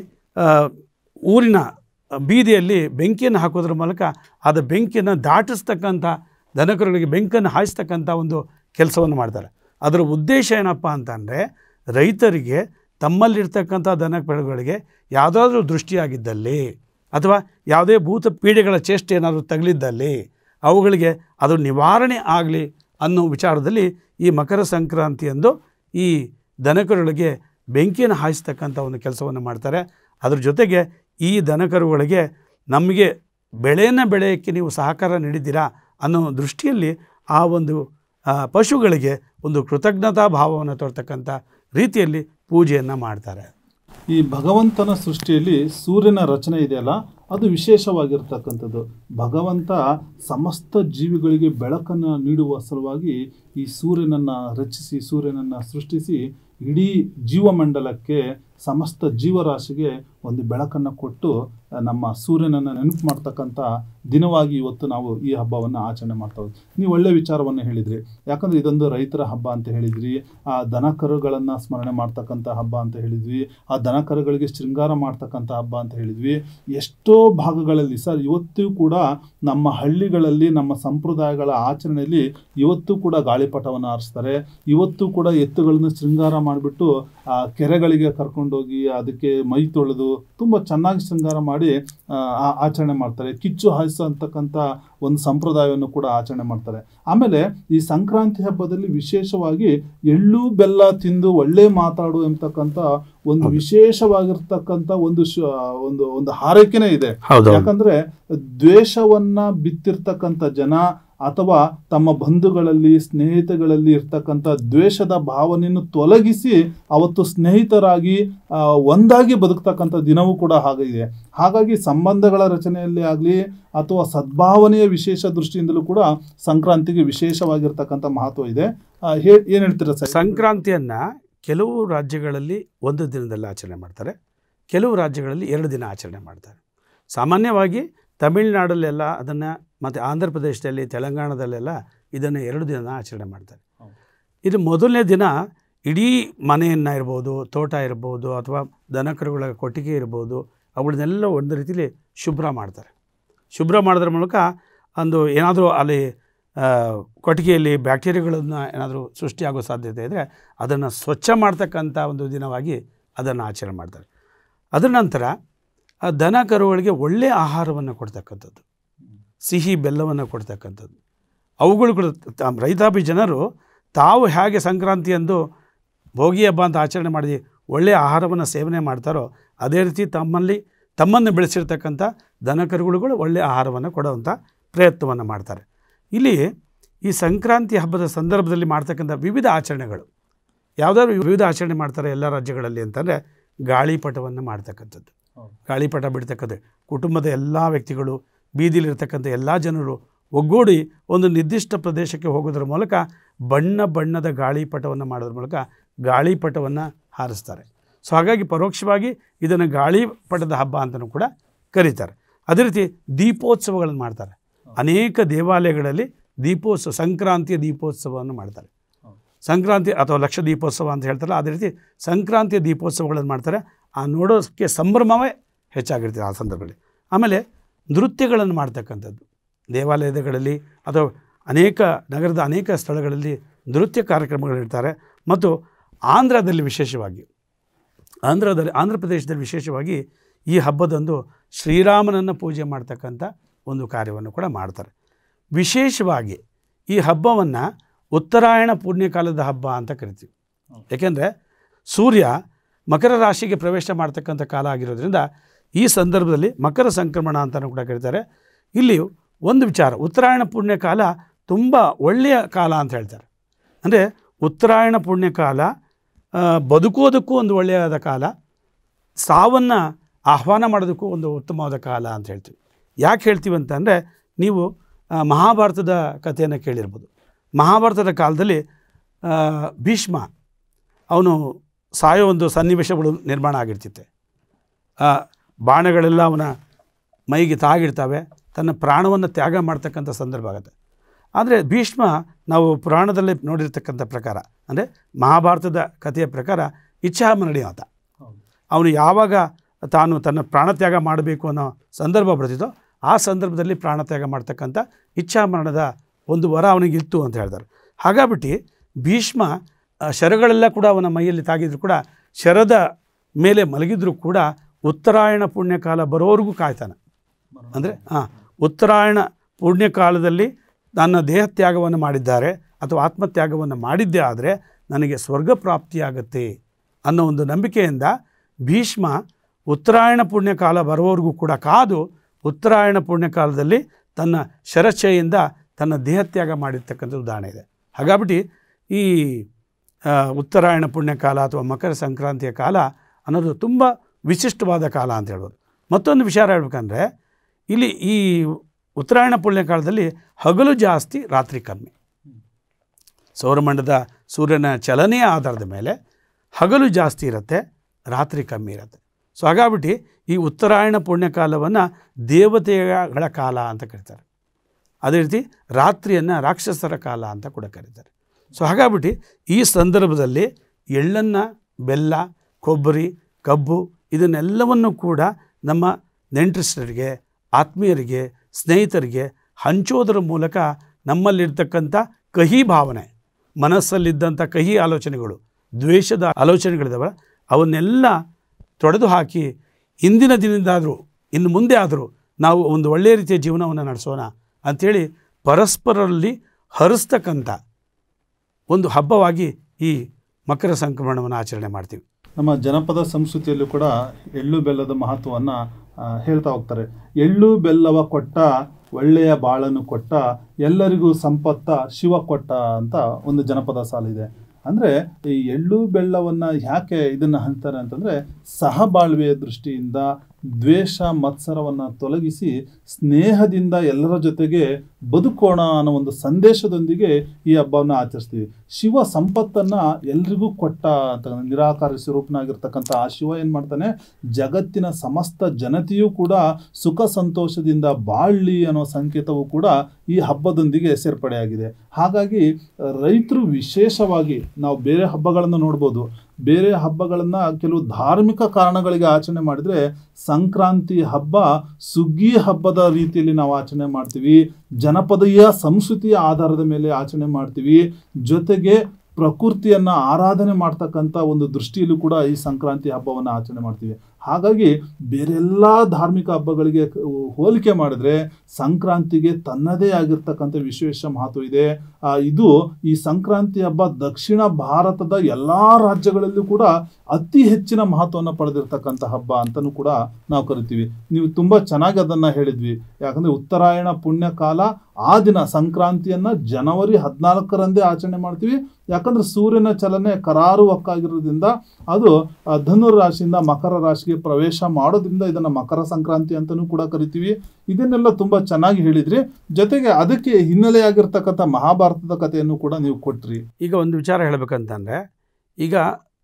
ಊರಿನ ಬೀದಿಯಲ್ಲಿ ಬೆಂಕಿಯನ್ನು ಹಾಕೋದ್ರ ಮೂಲಕ ಅದು ಬೆಂಕಿಯನ್ನು ದಾಟಿಸ್ತಕ್ಕಂಥ, ದನಕರುಗಳಿಗೆ ಬೆಂಕಿಯನ್ನು ಹಾಯಿಸ್ತಕ್ಕಂಥ ಒಂದು ಕೆಲಸವನ್ನು ಮಾಡ್ತಾರೆ. ಅದರ ಉದ್ದೇಶ ಏನಪ್ಪ ಅಂತಂದರೆ, ರೈತರಿಗೆ ತಮ್ಮಲ್ಲಿರ್ತಕ್ಕಂಥ ದನಕರುಗಳಿಗೆ ಯಾವುದಾದ್ರೂ ದೃಷ್ಟಿಯಾಗಿದ್ದಲ್ಲಿ ಅಥವಾ ಯಾವುದೇ ಭೂತ ಪೀಡೆಗಳ ಚೇಷ್ಟೆ ಏನಾದರೂ ತಗಲಿದ್ದಲ್ಲಿ ಅವುಗಳಿಗೆ ಅದು ನಿವಾರಣೆ ಆಗಲಿ ಅನ್ನೋ ವಿಚಾರದಲ್ಲಿ ಈ ಮಕರ ಸಂಕ್ರಾಂತಿಯಂದು ಈ ದನಕರುಗಳಿಗೆ ಬೆಂಕಿಯನ್ನು ಹಾಯಿಸ್ತಕ್ಕಂಥ ಒಂದು ಕೆಲಸವನ್ನು ಮಾಡ್ತಾರೆ. ಅದ್ರ ಜೊತೆಗೆ ಈ ದನಕರುಗಳಿಗೆ ನಮಗೆ ಬೆಳೆಯನ್ನು ಬೆಳೆಯೋಕ್ಕೆ ನೀವು ಸಹಕಾರ ನೀಡಿದ್ದೀರಾ ಅನ್ನೋ ದೃಷ್ಟಿಯಲ್ಲಿ ಆ ಒಂದು ಪಶುಗಳಿಗೆ ಒಂದು ಕೃತಜ್ಞತಾ ಭಾವವನ್ನು ತೋರ್ತಕ್ಕಂಥ ರೀತಿಯಲ್ಲಿ ಪೂಜೆಯನ್ನು ಮಾಡ್ತಾರೆ. ಈ ಭಗವಂತನ ಸೃಷ್ಟಿಯಲ್ಲಿ ಸೂರ್ಯನ ರಚನೆ ಇದೆಯಲ್ಲ, ಅದು ವಿಶೇಷವಾಗಿರ್ತಕ್ಕಂಥದ್ದು. ಭಗವಂತ ಸಮಸ್ತ ಜೀವಿಗಳಿಗೆ ಬೆಳಕನ್ನು ನೀಡುವ ಸಲುವಾಗಿ ಈ ಸೂರ್ಯನನ್ನು ರಚಿಸಿ, ಸೂರ್ಯನನ್ನು ಸೃಷ್ಟಿಸಿ, ಇಡೀ ಜೀವಮಂಡಲಕ್ಕೆ, ಸಮಸ್ತ ಜೀವರಾಶಿಗೆ ಒಂದು ಬೆಳಕನ್ನು ಕೊಟ್ಟು ನಮ್ಮ ಸೂರ್ಯನನ್ನು ನೆನಪು ಮಾಡ್ತಕ್ಕಂಥ ದಿನವಾಗಿ ಇವತ್ತು ನಾವು ಈ ಹಬ್ಬವನ್ನು ಆಚರಣೆ ಮಾಡ್ತಾ ಹೋದ್ವಿ. ನೀವು ಒಳ್ಳೆ ವಿಚಾರವನ್ನು ಹೇಳಿದ್ರಿ. ಯಾಕಂದರೆ ಇದೊಂದು ರೈತರ ಹಬ್ಬ ಅಂತ ಹೇಳಿದ್ರಿ, ಆ ದನಕರುಗಳನ್ನು ಸ್ಮರಣೆ ಮಾಡ್ತಕ್ಕಂಥ ಹಬ್ಬ ಅಂತ ಹೇಳಿದ್ವಿ, ಆ ದನಕರುಗಳಿಗೆ ಶೃಂಗಾರ ಮಾಡ್ತಕ್ಕಂಥ ಹಬ್ಬ ಅಂತ ಹೇಳಿದ್ವಿ. ಎಷ್ಟೋ ಭಾಗಗಳಲ್ಲಿ ಸರ್ ಇವತ್ತೂ ಕೂಡ ನಮ್ಮ ಹಳ್ಳಿಗಳಲ್ಲಿ, ನಮ್ಮ ಸಂಪ್ರದಾಯಗಳ ಆಚರಣೆಯಲ್ಲಿ ಇವತ್ತೂ ಕೂಡ ಗಾಳಿಪಟವನ್ನು ಹಾರಿಸ್ತಾರೆ. ಇವತ್ತೂ ಕೂಡ ಎತ್ತುಗಳನ್ನು ಶೃಂಗಾರ ಮಾಡಿಬಿಟ್ಟು ಆ ಕೆರೆಗಳಿಗೆ ಕರ್ಕೊಂಡೋಗಿ ಅದಕ್ಕೆ ಮೈ ತೊಳೆದು ತುಂಬ ಚೆನ್ನಾಗಿ ಶೃಂಗಾರ ಮಾಡಿ ಆಚರಣೆ ಮಾಡ್ತಾರೆ. ಕಿಚ್ಚು ಹಾಯಿಸತಕ್ಕಂಥ ಒಂದು ಸಂಪ್ರದಾಯವನ್ನು ಕೂಡ ಆಚರಣೆ ಮಾಡ್ತಾರೆ. ಆಮೇಲೆ ಈ ಸಂಕ್ರಾಂತಿ ಹಬ್ಬದಲ್ಲಿ ವಿಶೇಷವಾಗಿ ಎಳ್ಳು ಬೆಲ್ಲ ತಿಂದು ಒಳ್ಳೆ ಮಾತಾಡು ಎಂಬತಕ್ಕಂಥ ಒಂದು ವಿಶೇಷವಾಗಿರ್ತಕ್ಕಂಥ ಒಂದು ಹಾರೈಕೆನೇ ಇದೆ. ಯಾಕಂದ್ರೆ ದ್ವೇಷವನ್ನ ಬಿತ್ತಿರ್ತಕ್ಕಂಥ ಜನ, ಅಥವಾ ತಮ್ಮ ಬಂಧುಗಳಲ್ಲಿ ಸ್ನೇಹಿತಗಳಲ್ಲಿ ಇರ್ತಕ್ಕಂಥ ದ್ವೇಷದ ಭಾವನೆಯನ್ನು ತೊಲಗಿಸಿ ಅವತ್ತು ಸ್ನೇಹಿತರಾಗಿ ಒಂದಾಗಿ ಬದುಕ್ತಕ್ಕಂಥ ದಿನವೂ ಕೂಡ ಹಾಗಿದೆ. ಹಾಗಾಗಿ ಸಂಬಂಧಗಳ ರಚನೆಯಲ್ಲಿ ಆಗಲಿ ಅಥವಾ ಸದ್ಭಾವನೆಯ ವಿಶೇಷ ದೃಷ್ಟಿಯಿಂದಲೂ ಕೂಡ ಸಂಕ್ರಾಂತಿಗೆ ವಿಶೇಷವಾಗಿರ್ತಕ್ಕಂಥ ಮಹತ್ವ ಇದೆ. ಏನು ಹೇಳ್ತೀರಾ ಸರ್? ಸಂಕ್ರಾಂತಿಯನ್ನು ಕೆಲವು ರಾಜ್ಯಗಳಲ್ಲಿ ಒಂದು ದಿನದಲ್ಲಿ ಆಚರಣೆ ಮಾಡ್ತಾರೆ, ಕೆಲವು ರಾಜ್ಯಗಳಲ್ಲಿ 2 ದಿನ ಆಚರಣೆ ಮಾಡ್ತಾರೆ. ಸಾಮಾನ್ಯವಾಗಿ ತಮಿಳುನಾಡಲ್ಲೆಲ್ಲ ಅದನ್ನು, ಮತ್ತು ಆಂಧ್ರ ಪ್ರದೇಶದಲ್ಲಿ, ತೆಲಂಗಾಣದಲ್ಲೆಲ್ಲ ಇದನ್ನು 2 ದಿನ ಆಚರಣೆ ಮಾಡ್ತಾರೆ. ಇದು ಮೊದಲನೇ ದಿನ ಇಡೀ ಮನೆಯನ್ನು ಇರ್ಬೋದು, ತೋಟ ಇರ್ಬೋದು, ಅಥವಾ ದನಕರುಗಳ ಕೊಟ್ಟಿಗೆ ಇರ್ಬೋದು, ಅವುಗಳನ್ನೆಲ್ಲ ಒಂದು ರೀತಿಯಲ್ಲಿ ಶುಭ್ರ ಮಾಡ್ತಾರೆ. ಶುಭ್ರ ಮಾಡೋದ್ರ ಮೂಲಕ ಒಂದು ಏನಾದರೂ ಅಲ್ಲಿ ಕೊಟ್ಟಿಗೆಯಲ್ಲಿ ಬ್ಯಾಕ್ಟೀರಿಯಾಗಳನ್ನು ಏನಾದರೂ ಸೃಷ್ಟಿಯಾಗೋ ಸಾಧ್ಯತೆ ಇದ್ದರೆ ಅದನ್ನು ಸ್ವಚ್ಛ ಮಾಡ್ತಕ್ಕಂಥ ಒಂದು ದಿನವಾಗಿ ಅದನ್ನು ಆಚರಣೆ ಮಾಡ್ತಾರೆ. ಅದರ ನಂತರ ಆ ದನ ಕರುಗಳಿಗೆ ಒಳ್ಳೆಯ ಆಹಾರವನ್ನು ಕೊಡ್ತಕ್ಕಂಥದ್ದು, ಸಿಹಿ ಬೆಲ್ಲವನ್ನು ಕೊಡ್ತಕ್ಕಂಥದ್ದು. ಅವುಗಳು ಕೂಡ ರೈತಾಪಿ ಜನರು ತಾವು ಹೇಗೆ ಸಂಕ್ರಾಂತಿಯಂದು ಭೋಗಿ ಹಬ್ಬ ಅಂತ ಆಚರಣೆ ಮಾಡಿ ಒಳ್ಳೆಯ ಆಹಾರವನ್ನು ಸೇವನೆ ಮಾಡ್ತಾರೋ ಅದೇ ರೀತಿ ತಮ್ಮನ್ನು ಬೆಳೆಸಿರ್ತಕ್ಕಂಥ ದನ ಕರುಗಳು ಒಳ್ಳೆಯ ಆಹಾರವನ್ನು ಕೊಡುವಂಥ ಪ್ರಯತ್ನವನ್ನು ಮಾಡ್ತಾರೆ. ಇಲ್ಲಿ ಈ ಸಂಕ್ರಾಂತಿ ಹಬ್ಬದ ಸಂದರ್ಭದಲ್ಲಿ ಮಾಡ್ತಕ್ಕಂಥ ವಿವಿಧ ಆಚರಣೆಗಳು, ಯಾವುದಾದ್ರು ವಿವಿಧ ಆಚರಣೆ ಮಾಡ್ತಾರೆ ಎಲ್ಲ ರಾಜ್ಯಗಳಲ್ಲಿ ಅಂತಂದರೆ ಗಾಳಿಪಟವನ್ನು ಮಾಡ್ತಕ್ಕಂಥದ್ದು. ಗಾಳಿಪಟ ಬಿಡ್ತಕ್ಕಂಥ ಕುಟುಂಬದ ಎಲ್ಲ ವ್ಯಕ್ತಿಗಳು, ಬೀದಿಲಿರ್ತಕ್ಕಂಥ ಎಲ್ಲ ಜನರು ಒಗ್ಗೂಡಿ ಒಂದು ನಿರ್ದಿಷ್ಟ ಪ್ರದೇಶಕ್ಕೆ ಹೋಗೋದ್ರ ಮೂಲಕ ಬಣ್ಣದ ಗಾಳಿಪಟವನ್ನು ಮಾಡೋದ್ರ ಮೂಲಕ ಗಾಳಿಪಟವನ್ನು ಹಾರಿಸ್ತಾರೆ. ಸೊ ಹಾಗಾಗಿ ಪರೋಕ್ಷವಾಗಿ ಇದನ್ನು ಗಾಳಿಪಟದ ಹಬ್ಬ ಅಂತಲೂ ಕೂಡ ಕರೀತಾರೆ. ಅದೇ ರೀತಿ ದೀಪೋತ್ಸವಗಳನ್ನು ಮಾಡ್ತಾರೆ. ಅನೇಕ ದೇವಾಲಯಗಳಲ್ಲಿ ಸಂಕ್ರಾಂತಿಯ ದೀಪೋತ್ಸವವನ್ನು ಮಾಡ್ತಾರೆ. ಸಂಕ್ರಾಂತಿ ಅಥವಾ ಲಕ್ಷ ದೀಪೋತ್ಸವ ಅಂತ ಹೇಳ್ತಾರಲ್ಲ, ಅದೇ ರೀತಿ ಸಂಕ್ರಾಂತಿಯ ದೀಪೋತ್ಸವಗಳನ್ನು ಮಾಡ್ತಾರೆ. ಆ ನೋಡೋಕ್ಕೆ ಸಂಭ್ರಮವೇ ಹೆಚ್ಚಾಗಿರ್ತದೆ ಆ ಸಂದರ್ಭದಲ್ಲಿ. ಆಮೇಲೆ ನೃತ್ಯಗಳನ್ನು ಮಾಡ್ತಕ್ಕಂಥದ್ದು ದೇವಾಲಯಗಳಲ್ಲಿ ಅಥವಾ ನಗರದ ಅನೇಕ ಸ್ಥಳಗಳಲ್ಲಿ ನೃತ್ಯ ಕಾರ್ಯಕ್ರಮಗಳಿರ್ತಾರೆ. ಮತ್ತು ಆಂಧ್ರದಲ್ಲಿ ವಿಶೇಷವಾಗಿ ಆಂಧ್ರ ಪ್ರದೇಶದಲ್ಲಿ ವಿಶೇಷವಾಗಿ ಈ ಹಬ್ಬದಂದು ಶ್ರೀರಾಮನನ್ನು ಪೂಜೆ ಮಾಡ್ತಕ್ಕಂಥ ಒಂದು ಕಾರ್ಯವನ್ನು ಕೂಡ ಮಾಡ್ತಾರೆ. ವಿಶೇಷವಾಗಿ ಈ ಹಬ್ಬವನ್ನು ಉತ್ತರಾಯಣ ಪುಣ್ಯಕಾಲದ ಹಬ್ಬ ಅಂತ ಕರಿತೀವಿ. ಏಕೆಂದರೆ ಸೂರ್ಯ ಮಕರ ರಾಶಿಗೆ ಪ್ರವೇಶ ಮಾಡ್ತಕ್ಕಂಥ ಕಾಲ ಆಗಿರೋದ್ರಿಂದ ಈ ಸಂದರ್ಭದಲ್ಲಿ ಮಕರ ಸಂಕ್ರಮಣ ಅಂತಲೂ ಕೂಡ ಕರೀತಾರೆ. ಇಲ್ಲಿ ಒಂದು ವಿಚಾರ, ಉತ್ತರಾಯಣ ಪುಣ್ಯಕಾಲ ತುಂಬ ಒಳ್ಳೆಯ ಕಾಲ ಅಂತ ಹೇಳ್ತಾರೆ. ಅಂದರೆ ಉತ್ತರಾಯಣ ಪುಣ್ಯಕಾಲ ಬದುಕೋದಕ್ಕೂ ಒಂದು ಒಳ್ಳೆಯದಾದ ಕಾಲ, ಸಾವನ್ನು ಆಹ್ವಾನ ಮಾಡೋದಕ್ಕೂ ಒಂದು ಉತ್ತಮವಾದ ಕಾಲ ಅಂತ ಹೇಳ್ತೀವಿ. ಯಾಕೆ ಹೇಳ್ತೀವಿ ಅಂತಂದರೆ, ನೀವು ಮಹಾಭಾರತದ ಕಥೆಯನ್ನು ಕೇಳಿರ್ಬೋದು. ಮಹಾಭಾರತದ ಕಾಲದಲ್ಲಿ ಭೀಷ್ಮ ಅವನು ಸಾಯೋ ಒಂದು ಸನ್ನಿವೇಶಗಳು ನಿರ್ಮಾಣ ಆಗಿರ್ತಿತ್ತೆ. ಬಾಣಗಳೆಲ್ಲ ಅವನ ಮೈಗೆ ತಾಗಿರ್ತವೆ, ತನ್ನ ಪ್ರಾಣವನ್ನು ತ್ಯಾಗ ಮಾಡ್ತಕ್ಕಂಥ ಸಂದರ್ಭ ಆಗುತ್ತೆ. ಆದರೆ ಭೀಷ್ಮ ನಾವು ಪುರಾಣದಲ್ಲಿ ನೋಡಿರ್ತಕ್ಕಂಥ ಪ್ರಕಾರ, ಅಂದರೆ ಮಹಾಭಾರತದ ಕಥೆಯ ಪ್ರಕಾರ ಇಚ್ಛಾಮರಣಿ ಆತ. ಅವನು ಯಾವಾಗ ತಾನು ತನ್ನ ಪ್ರಾಣತ್ಯಾಗ ಮಾಡಬೇಕು ಅನ್ನೋ ಸಂದರ್ಭ ಬರ್ತಿದ್ದೋ ಆ ಸಂದರ್ಭದಲ್ಲಿ ಪ್ರಾಣತ್ಯಾಗ ಮಾಡ್ತಕ್ಕಂಥ ಇಚ್ಛಾಮರಣದ ಒಂದು ವರ ಅವನಿಗಿತ್ತು ಅಂತ ಹೇಳ್ತಾರೆ. ಹಾಗಾಗ್ಬಿಟ್ಟು ಭೀಷ್ಮ ಶರಗಳೆಲ್ಲ ಕೂಡ ಅವನ ಮೈಯಲ್ಲಿ ತಾಗಿದ್ರು ಕೂಡ, ಶರದ ಮೇಲೆ ಮಲಗಿದ್ರೂ ಕೂಡ ಉತ್ತರಾಯಣ ಪುಣ್ಯಕಾಲ ಬರೋವರೆಗೂ ಕಾಯ್ತಾನೆ. ಅಂದರೆ ಉತ್ತರಾಯಣ ಪುಣ್ಯಕಾಲದಲ್ಲಿ ನನ್ನ ದೇಹತ್ಯಾಗವನ್ನು ಮಾಡಿದ್ದಾರೆ ಅಥವಾ ಆತ್ಮತ್ಯಾಗವನ್ನು ಮಾಡಿದ್ದೇ ಆದರೆ ನನಗೆ ಸ್ವರ್ಗ ಪ್ರಾಪ್ತಿಯಾಗತ್ತೆ ಅನ್ನೋ ಒಂದು ನಂಬಿಕೆಯಿಂದ ಭೀಷ್ಮ ಉತ್ತರಾಯಣ ಪುಣ್ಯಕಾಲ ಬರೋವರೆಗೂ ಕೂಡ ಕಾದು ಉತ್ತರಾಯಣ ಪುಣ್ಯಕಾಲದಲ್ಲಿ ತನ್ನ ಶರಚ್ಛೆಯಿಂದ ತನ್ನ ದೇಹತ್ಯಾಗ ಮಾಡಿರ್ತಕ್ಕಂಥ ಉದಾಹರಣೆ ಇದೆ. ಹಾಗಾಗ್ಬಿಟ್ಟು ಈ ಉತ್ತರಾಯಣ ಪುಣ್ಯಕಾಲ ಅಥವಾ ಮಕರ ಸಂಕ್ರಾಂತಿಯ ಕಾಲ ಅನ್ನೋದು ತುಂಬ ವಿಶಿಷ್ಟವಾದ ಕಾಲ ಅಂತ ಹೇಳ್ಬೋದು. ಮತ್ತೊಂದು ವಿಚಾರ ಹೇಳ್ಬೇಕಂದ್ರೆ, ಇಲ್ಲಿ ಈ ಉತ್ತರಾಯಣ ಪುಣ್ಯಕಾಲದಲ್ಲಿ ಹಗಲು ಜಾಸ್ತಿ, ರಾತ್ರಿ ಕಮ್ಮಿ. ಸೌರಮಂಡಲದ ಸೂರ್ಯನ ಚಲನೆಯ ಆಧಾರದ ಮೇಲೆ ಹಗಲು ಜಾಸ್ತಿ ಇರುತ್ತೆ, ರಾತ್ರಿ ಕಮ್ಮಿ ಇರುತ್ತೆ. ಸೊ ಹಾಗಾಗ್ಬಿಟ್ಟು ಈ ಉತ್ತರಾಯಣ ಪುಣ್ಯಕಾಲವನ್ನು ದೇವತೆಗಳ ಕಾಲ ಅಂತ ಕರೀತಾರೆ. ಅದೇ ರೀತಿ ರಾತ್ರಿಯನ್ನು ರಾಕ್ಷಸರ ಕಾಲ ಅಂತ ಕೂಡ ಕರೀತಾರೆ. ಸೊ ಹಾಗಾಗ್ಬಿಟ್ಟು ಈ ಸಂದರ್ಭದಲ್ಲಿ ಎಳ್ಳನ್ನು, ಬೆಲ್ಲ, ಕೊಬ್ಬರಿ, ಕಬ್ಬು ಇದನ್ನೆಲ್ಲವನ್ನು ಕೂಡ ನಮ್ಮ ನೆಂಟರಿಷ್ಟರಿಗೆ, ಆತ್ಮೀಯರಿಗೆ, ಸ್ನೇಹಿತರಿಗೆ ಹಂಚೋದರ ಮೂಲಕ ನಮ್ಮಲ್ಲಿರ್ತಕ್ಕಂಥ ಕಹಿ ಭಾವನೆ, ಮನಸ್ಸಲ್ಲಿದ್ದಂಥ ಕಹಿ ಆಲೋಚನೆಗಳು, ದ್ವೇಷದ ಆಲೋಚನೆಗಳಿದ್ದಾವೆ, ಅವನ್ನೆಲ್ಲ ತೊಡೆದು ಹಾಕಿ ಇಂದಿನ ದಿನದಿಂದಾದರೂ ಇನ್ನು ಮುಂದೆ ಆದರೂ ನಾವು ಒಂದು ಒಳ್ಳೆಯ ರೀತಿಯ ಜೀವನವನ್ನು ನಡೆಸೋಣ ಅಂಥೇಳಿ ಪರಸ್ಪರರಲ್ಲಿ ಹರಿಸ್ತಕ್ಕಂಥ ಒಂದು ಹಬ್ಬವಾಗಿ ಈ ಮಕರ ಸಂಕ್ರಮಣವನ್ನು ಆಚರಣೆ ಮಾಡ್ತೀವಿ. ನಮ್ಮ ಜನಪದ ಸಂಸ್ಕೃತಿಯಲ್ಲೂ ಕೂಡ ಎಳ್ಳು ಬೆಲ್ಲದ ಮಹತ್ವವನ್ನು ಹೇಳ್ತಾ ಹೋಗ್ತಾರೆ. ಎಳ್ಳು ಬೆಲ್ಲವ ಕೊಟ್ಟ ಒಳ್ಳೆಯ ಬಾಳನ್ನು ಕೊಟ್ಟ, ಎಲ್ಲರಿಗೂ ಸಂಪತ್ತ ಶಿವ ಕೊಟ್ಟ ಅಂತ ಒಂದು ಜನಪದ ಸಾಲಿದೆ. ಅಂದರೆ ಈ ಎಳ್ಳು ಬೆಳ್ಳವನ್ನು ಯಾಕೆ ಇದನ್ನು ಅಂತಾರೆ ಅಂತಂದರೆ, ಸಹಬಾಳ್ವೆಯ ದೃಷ್ಟಿಯಿಂದ ದ್ವೇಷ ಮತ್ಸರವನ್ನು ತೊಲಗಿಸಿ ಸ್ನೇಹದಿಂದ ಎಲ್ಲರ ಜೊತೆಗೆ ಬದುಕೋಣ ಅನ್ನೋ ಒಂದು ಸಂದೇಶದೊಂದಿಗೆ ಈ ಹಬ್ಬವನ್ನು ಆಚರಿಸ್ತೀವಿ. ಶಿವ ಸಂಪತ್ತನ್ನು ಎಲ್ರಿಗೂ ಕೊಟ್ಟ ಅಂತ, ನಿರಾಕಾರ ಸ್ವರೂಪನಾಗಿರ್ತಕ್ಕಂಥ ಆ ಶಿವ ಏನು ಮಾಡ್ತಾನೆ, ಜಗತ್ತಿನ ಸಮಸ್ತ ಜನತೆಯೂ ಕೂಡ ಸುಖ ಸಂತೋಷದಿಂದ ಬಾಳ್ಲಿ ಅನ್ನೋ ಸಂಕೇತವೂ ಕೂಡ ಈ ಹಬ್ಬದೊಂದಿಗೆ ಸೇರ್ಪಡೆಯಾಗಿದೆ. ಹಾಗಾಗಿ ರೈತರು ವಿಶೇಷವಾಗಿ, ನಾವು ಬೇರೆ ಹಬ್ಬಗಳನ್ನು ನೋಡ್ಬೋದು, ಬೇರೆ ಹಬ್ಬಗಳನ್ನು ಕೆಲವು ಧಾರ್ಮಿಕ ಕಾರಣಗಳಿಗೆ ಆಚರಣೆ ಮಾಡಿದರೆ, ಸಂಕ್ರಾಂತಿ ಹಬ್ಬ ಸುಗ್ಗಿ ಹಬ್ಬದ ರೀತಿಯಲ್ಲಿ ನಾವು ಆಚರಣೆ ಮಾಡ್ತೀವಿ. ಜನಪದೀಯ ಸಂಸ್ಕೃತಿಯ ಆಧಾರದ ಮೇಲೆ ಆಚರಣೆ ಮಾಡ್ತೀವಿ. ಜೊತೆಗೆ ಪ್ರಕೃತಿಯನ್ನು ಆರಾಧನೆ ಮಾಡ್ತಕ್ಕಂಥ ಒಂದು ದೃಷ್ಟಿಯಲ್ಲೂ ಕೂಡ ಈ ಸಂಕ್ರಾಂತಿ ಹಬ್ಬವನ್ನು ಆಚರಣೆ ಮಾಡ್ತೀವಿ. ಹಾಗಾಗಿ ಬೇರೆಲ್ಲ ಧಾರ್ಮಿಕ ಹಬ್ಬಗಳಿಗೆ ಹೋಲಿಕೆ ಮಾಡಿದ್ರೆ ಸಂಕ್ರಾಂತಿಗೆ ತನ್ನದೇ ಆಗಿರ್ತಕ್ಕಂಥ ವಿಶೇಷ ಮಹತ್ವ ಇದೆ. ಇದು ಈ ಸಂಕ್ರಾಂತಿ ಹಬ್ಬ ದಕ್ಷಿಣ ಭಾರತದ ಎಲ್ಲ ರಾಜ್ಯಗಳಲ್ಲೂ ಕೂಡ ಅತಿ ಹೆಚ್ಚಿನ ಮಹತ್ವವನ್ನು ಪಡೆದಿರ್ತಕ್ಕಂಥ ಹಬ್ಬ ಅಂತಲೂ ಕೂಡ ನಾವು ಕರಿತೀವಿ. ನೀವು ತುಂಬ ಚೆನ್ನಾಗಿ ಅದನ್ನು ಹೇಳಿದ್ವಿ. ಯಾಕಂದರೆ ಉತ್ತರಾಯಣ ಪುಣ್ಯಕಾಲ ಆ ದಿನ ಸಂಕ್ರಾಂತಿಯನ್ನು ಜನವರಿ 14ರಂದೇ ಆಚರಣೆ ಮಾಡ್ತೀವಿ. ಯಾಕಂದರೆ ಸೂರ್ಯನ ಚಲನೆ ಕರಾರುವಕ್ಕಾಗಿರೋದ್ರಿಂದ ಅದು ಧನುರ್ ರಾಶಿಯಿಂದ ಮಕರ ರಾಶಿಗೆ ಪ್ರವೇಶ ಮಾಡೋದ್ರಿಂದ ಇದನ್ನು ಮಕರ ಸಂಕ್ರಾಂತಿ ಅಂತಲೂ ಕೂಡ ಕರಿತೀವಿ. ಇದನ್ನೆಲ್ಲ ತುಂಬ ಚೆನ್ನಾಗಿ ಹೇಳಿದ್ರಿ. ಜೊತೆಗೆ ಅದಕ್ಕೆ ಹಿನ್ನೆಲೆಯಾಗಿರ್ತಕ್ಕಂಥ ಮಹಾಭಾರತದ ಕಥೆಯನ್ನು ಕೂಡ ನೀವು ಕೊಟ್ರಿ. ಈಗ ಒಂದು ವಿಚಾರ ಹೇಳಬೇಕಂತಂದರೆ, ಈಗ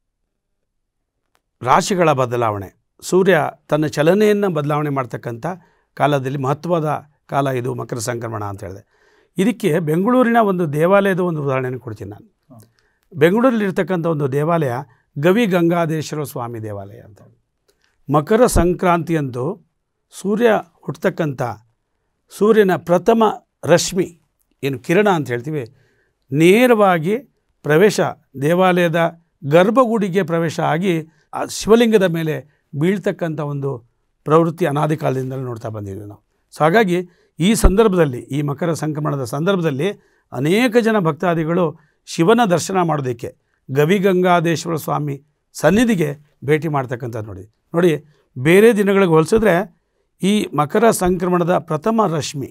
ರಾಶಿಗಳ ಬದಲಾವಣೆ, ಸೂರ್ಯ ತನ್ನ ಚಲನೆಯನ್ನು ಬದಲಾವಣೆ ಮಾಡ್ತಕ್ಕಂಥ ಕಾಲದಲ್ಲಿ ಮಹತ್ವದ ಕಾಲ ಇದು ಮಕರ ಸಂಕ್ರಮಣ ಅಂತ ಹೇಳಿದೆ. ಇದಕ್ಕೆ ಬೆಂಗಳೂರಿನ ಒಂದು ದೇವಾಲಯದ ಒಂದು ಉದಾಹರಣೆಯನ್ನು ಕೊಡ್ತೀನಿ ನಾನು. ಬೆಂಗಳೂರಲ್ಲಿರ್ತಕ್ಕಂಥ ಒಂದು ದೇವಾಲಯ ಗವಿ ಗಂಗಾಧೇಶ್ವರ ಸ್ವಾಮಿ ದೇವಾಲಯ ಅಂತ. ಮಕರ ಸಂಕ್ರಾಂತಿಯಂದು ಸೂರ್ಯ ಹುಟ್ಟತಕ್ಕಂಥ ಸೂರ್ಯನ ಪ್ರಥಮ ರಶ್ಮಿ ಏನು ಕಿರಣ ಅಂತ ಹೇಳ್ತೀವಿ, ನೇರವಾಗಿ ಪ್ರವೇಶ ದೇವಾಲಯದ ಗರ್ಭಗುಡಿಗೆ ಪ್ರವೇಶ ಆಗಿ ಆ ಶಿವಲಿಂಗದ ಮೇಲೆ ಬೀಳ್ತಕ್ಕಂಥ ಒಂದು ಪ್ರವೃತ್ತಿ ಅನಾದಿ ಕಾಲದಿಂದಲೂ ನೋಡ್ತಾ ಬಂದಿದ್ದೀವಿ ನಾವು. ಸೊ ಹಾಗಾಗಿ ಈ ಸಂದರ್ಭದಲ್ಲಿ, ಈ ಮಕರ ಸಂಕ್ರಮಣದ ಸಂದರ್ಭದಲ್ಲಿ ಅನೇಕ ಜನ ಭಕ್ತಾದಿಗಳು ಶಿವನ ದರ್ಶನ ಮಾಡೋದಕ್ಕೆ ಗವಿಗಂಗಾಧೇಶ್ವರ ಸ್ವಾಮಿ ಸನ್ನಿಧಿಗೆ ಭೇಟಿ ಮಾಡ್ತಕ್ಕಂಥದ್ದು ನೋಡಿ ಬೇರೆ ದಿನಗಳಿಗೆ ಹೋಲಿಸಿದ್ರೆ ಈ ಮಕರ ಸಂಕ್ರಮಣದ ಪ್ರಥಮ ರಶ್ಮಿ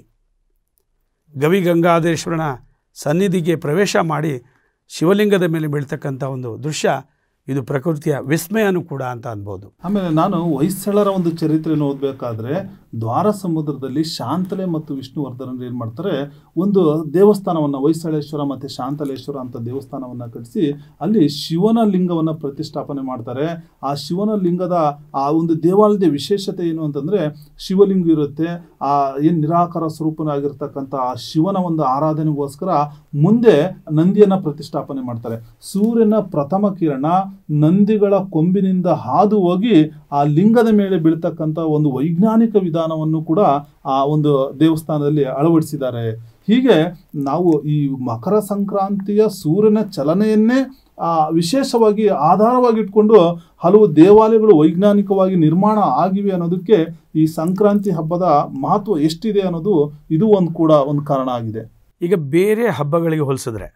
ಗವಿಗಂಗಾಧೇಶ್ವರನ ಸನ್ನಿಧಿಗೆ ಪ್ರವೇಶ ಮಾಡಿ ಶಿವಲಿಂಗದ ಮೇಲೆ ಬೀಳ್ತಕ್ಕಂಥ ಒಂದು ದೃಶ್ಯ, ಇದು ಪ್ರಕೃತಿಯ ವಿಸ್ಮಯನೂ ಕೂಡ ಅಂತ ಅನ್ಬೋದು. ಆಮೇಲೆ ನಾನು ಹೊಯ್ಸಳರ ಒಂದು ಚರಿತ್ರೆಯನ್ನು ಓದಬೇಕಾದ್ರೆ, ದ್ವಾರ ಸಮುದ್ರದಲ್ಲಿ ಶಾಂತಲೆ ಮತ್ತು ವಿಷ್ಣುವರ್ಧನರು ಏನು ಮಾಡ್ತಾರೆ, ಒಂದು ದೇವಸ್ಥಾನವನ್ನು, ಹೊಯ್ಸಳೇಶ್ವರ ಮತ್ತು ಶಾಂತಲೇಶ್ವರ ಅಂತ ದೇವಸ್ಥಾನವನ್ನು ಕಟ್ಟಿಸಿ ಅಲ್ಲಿ ಶಿವನ ಲಿಂಗವನ್ನು ಪ್ರತಿಷ್ಠಾಪನೆ ಮಾಡ್ತಾರೆ. ಆ ಶಿವನ ಲಿಂಗದ ಆ ಒಂದು ದೇವಾಲಯದ ವಿಶೇಷತೆ ಏನು ಅಂತಂದರೆ, ಶಿವಲಿಂಗ ಇರುತ್ತೆ, ಆ ಏನು ನಿರಾಕಾರ ಸ್ವರೂಪನಾಗಿರ್ತಕ್ಕಂಥ ಆ ಶಿವನ ಒಂದು ಆರಾಧನೆಗೋಸ್ಕರ ಮುಂದೆ ನಂದಿಯನ್ನು ಪ್ರತಿಷ್ಠಾಪನೆ ಮಾಡ್ತಾರೆ. ಸೂರ್ಯನ ಪ್ರಥಮ ಕಿರಣ ನಂದಿಗಳ ಕೊಂಬಿನಿಂದ ಹಾದು ಹೋಗಿ ಆ ಲಿಂಗದ ಮೇಲೆ ಬೀಳ್ತಕ್ಕಂಥ ಒಂದು ವೈಜ್ಞಾನಿಕ ವಿಧಾನವನ್ನು ಕೂಡ ಆ ಒಂದು ದೇವಸ್ಥಾನದಲ್ಲಿ ಅಳವಡಿಸಿದ್ದಾರೆ. ಹೀಗೆ ನಾವು ಈ ಮಕರ ಸಂಕ್ರಾಂತಿಯ ಸೂರ್ಯನ ಚಲನೆಯನ್ನೇ ವಿಶೇಷವಾಗಿ ಆಧಾರವಾಗಿಟ್ಕೊಂಡು ಹಲವು ದೇವಾಲಯಗಳು ವೈಜ್ಞಾನಿಕವಾಗಿ ನಿರ್ಮಾಣ ಆಗಿವೆ ಅನ್ನೋದಕ್ಕೆ ಈ ಸಂಕ್ರಾಂತಿ ಹಬ್ಬದ ಮಹತ್ವ ಎಷ್ಟಿದೆ ಅನ್ನೋದು ಇದು ಒಂದು ಕಾರಣ ಆಗಿದೆ. ಈಗ ಬೇರೆ ಹಬ್ಬಗಳಿಗೆ ಹೋಲಿಸಿದ್ರೆ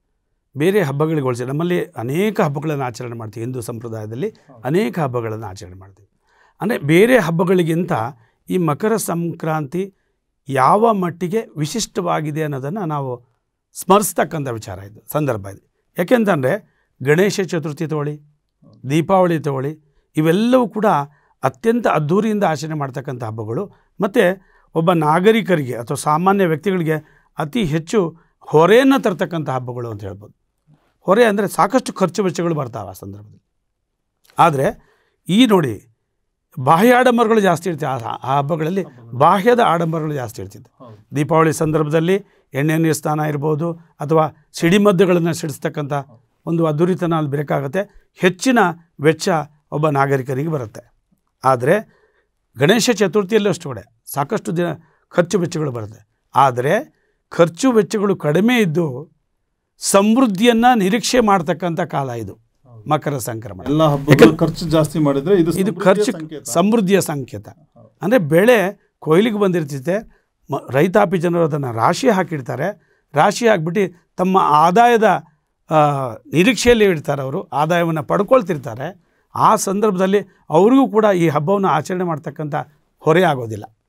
ನಮ್ಮಲ್ಲಿ ಅನೇಕ ಹಬ್ಬಗಳನ್ನು ಆಚರಣೆ ಮಾಡ್ತೀವಿ. ಹಿಂದೂ ಸಂಪ್ರದಾಯದಲ್ಲಿ ಅನೇಕ ಹಬ್ಬಗಳನ್ನು ಆಚರಣೆ ಮಾಡ್ತೀವಿ. ಅಂದರೆ ಬೇರೆ ಹಬ್ಬಗಳಿಗಿಂತ ಈ ಮಕರ ಸಂಕ್ರಾಂತಿ ಯಾವ ಮಟ್ಟಿಗೆ ವಿಶಿಷ್ಟವಾಗಿದೆ ಅನ್ನೋದನ್ನು ನಾವು ಸ್ಮರಿಸ್ತಕ್ಕಂಥ ವಿಚಾರ ಇದು, ಸಂದರ್ಭ ಇದು. ಯಾಕೆಂತಂದರೆ ಗಣೇಶ ಚತುರ್ಥಿ ತಗೊಳ್ಳಿ, ದೀಪಾವಳಿ ತಗೊಳ್ಳಿ, ಇವೆಲ್ಲವೂ ಕೂಡ ಅತ್ಯಂತ ಅದ್ಧೂರಿಯಿಂದ ಆಚರಣೆ ಮಾಡ್ತಕ್ಕಂಥ ಹಬ್ಬಗಳು. ಮತ್ತು ಒಬ್ಬ ನಾಗರಿಕರಿಗೆ ಅಥವಾ ಸಾಮಾನ್ಯ ವ್ಯಕ್ತಿಗಳಿಗೆ ಅತಿ ಹೆಚ್ಚು ಹೊರೆಯನ್ನು ತರ್ತಕ್ಕಂಥ ಹಬ್ಬಗಳು ಅಂತ ಹೇಳ್ಬೋದು. ಹೊರೆ ಅಂದರೆ ಸಾಕಷ್ಟು ಖರ್ಚು ವೆಚ್ಚಗಳು ಬರ್ತಾವೆ ಆ ಸಂದರ್ಭದಲ್ಲಿ. ಆದರೆ ಈ ನೋಡಿ ಬಾಹ್ಯ ಆಡಂಬರಗಳು ಜಾಸ್ತಿ ಇರ್ತವೆ. ಆ ಹಬ್ಬಗಳಲ್ಲಿ ಬಾಹ್ಯದ ಆಡಂಬರಗಳು ಜಾಸ್ತಿ ಇರ್ತಿತ್ತು. ದೀಪಾವಳಿ ಸಂದರ್ಭದಲ್ಲಿ ಎಣ್ಣೆ ನೀರು ಸ್ನಾನ ಇರ್ಬೋದು, ಅಥವಾ ಸಿಡಿಮದ್ದುಗಳನ್ನು ಸಿಡಿಸ್ತಕ್ಕಂಥ ಒಂದು ಅದ್ಧೂರಿತನ ಅಲ್ಲಿ ಬೇಕಾಗುತ್ತೆ. ಹೆಚ್ಚಿನ ವೆಚ್ಚ ಒಬ್ಬ ನಾಗರಿಕರಿಗೆ ಬರುತ್ತೆ. ಆದರೆ ಗಣೇಶ ಚತುರ್ಥಿಯಲ್ಲೂ ಅಷ್ಟು ಕಡೆ ಸಾಕಷ್ಟು ಖರ್ಚು ವೆಚ್ಚಗಳು ಬರುತ್ತೆ. ಆದರೆ ಖರ್ಚು ವೆಚ್ಚಗಳು ಕಡಿಮೆ ಇದ್ದು ಸಮೃದ್ಧಿಯನ್ನು ನಿರೀಕ್ಷೆ ಮಾಡ್ತಕ್ಕಂಥ ಕಾಲ ಇದು ಮಕರ ಸಂಕ್ರಮಣ. ಎಲ್ಲ ಹಬ್ಬಗಳು ಖರ್ಚು ಜಾಸ್ತಿ ಮಾಡಿದರೆ ಇದು ಖರ್ಚು ಸಮೃದ್ಧಿಯ ಸಂಕೇತ. ಅಂದರೆ ಬೆಳೆ ಕೊಯ್ಲಿಗೆ ಬಂದಿರ್ತೈತೆ, ರೈತಾಪಿ ಜನರು ಅದನ್ನು ರಾಶಿ ಹಾಕಿಡ್ತಾರೆ. ರಾಶಿ ಹಾಕಿಬಿಟ್ಟು ತಮ್ಮ ಆದಾಯದ ನಿರೀಕ್ಷೆಯಲ್ಲಿ ಇಡ್ತಾರೆ. ಅವರು ಆದಾಯವನ್ನು ಪಡ್ಕೊಳ್ತಿರ್ತಾರೆ. ಆ ಸಂದರ್ಭದಲ್ಲಿ ಅವ್ರಿಗೂ ಕೂಡ ಈ ಹಬ್ಬವನ್ನು ಆಚರಣೆ ಮಾಡ್ತಕ್ಕಂಥ ಹೊರೆ ಆಗೋದಿಲ್ಲ.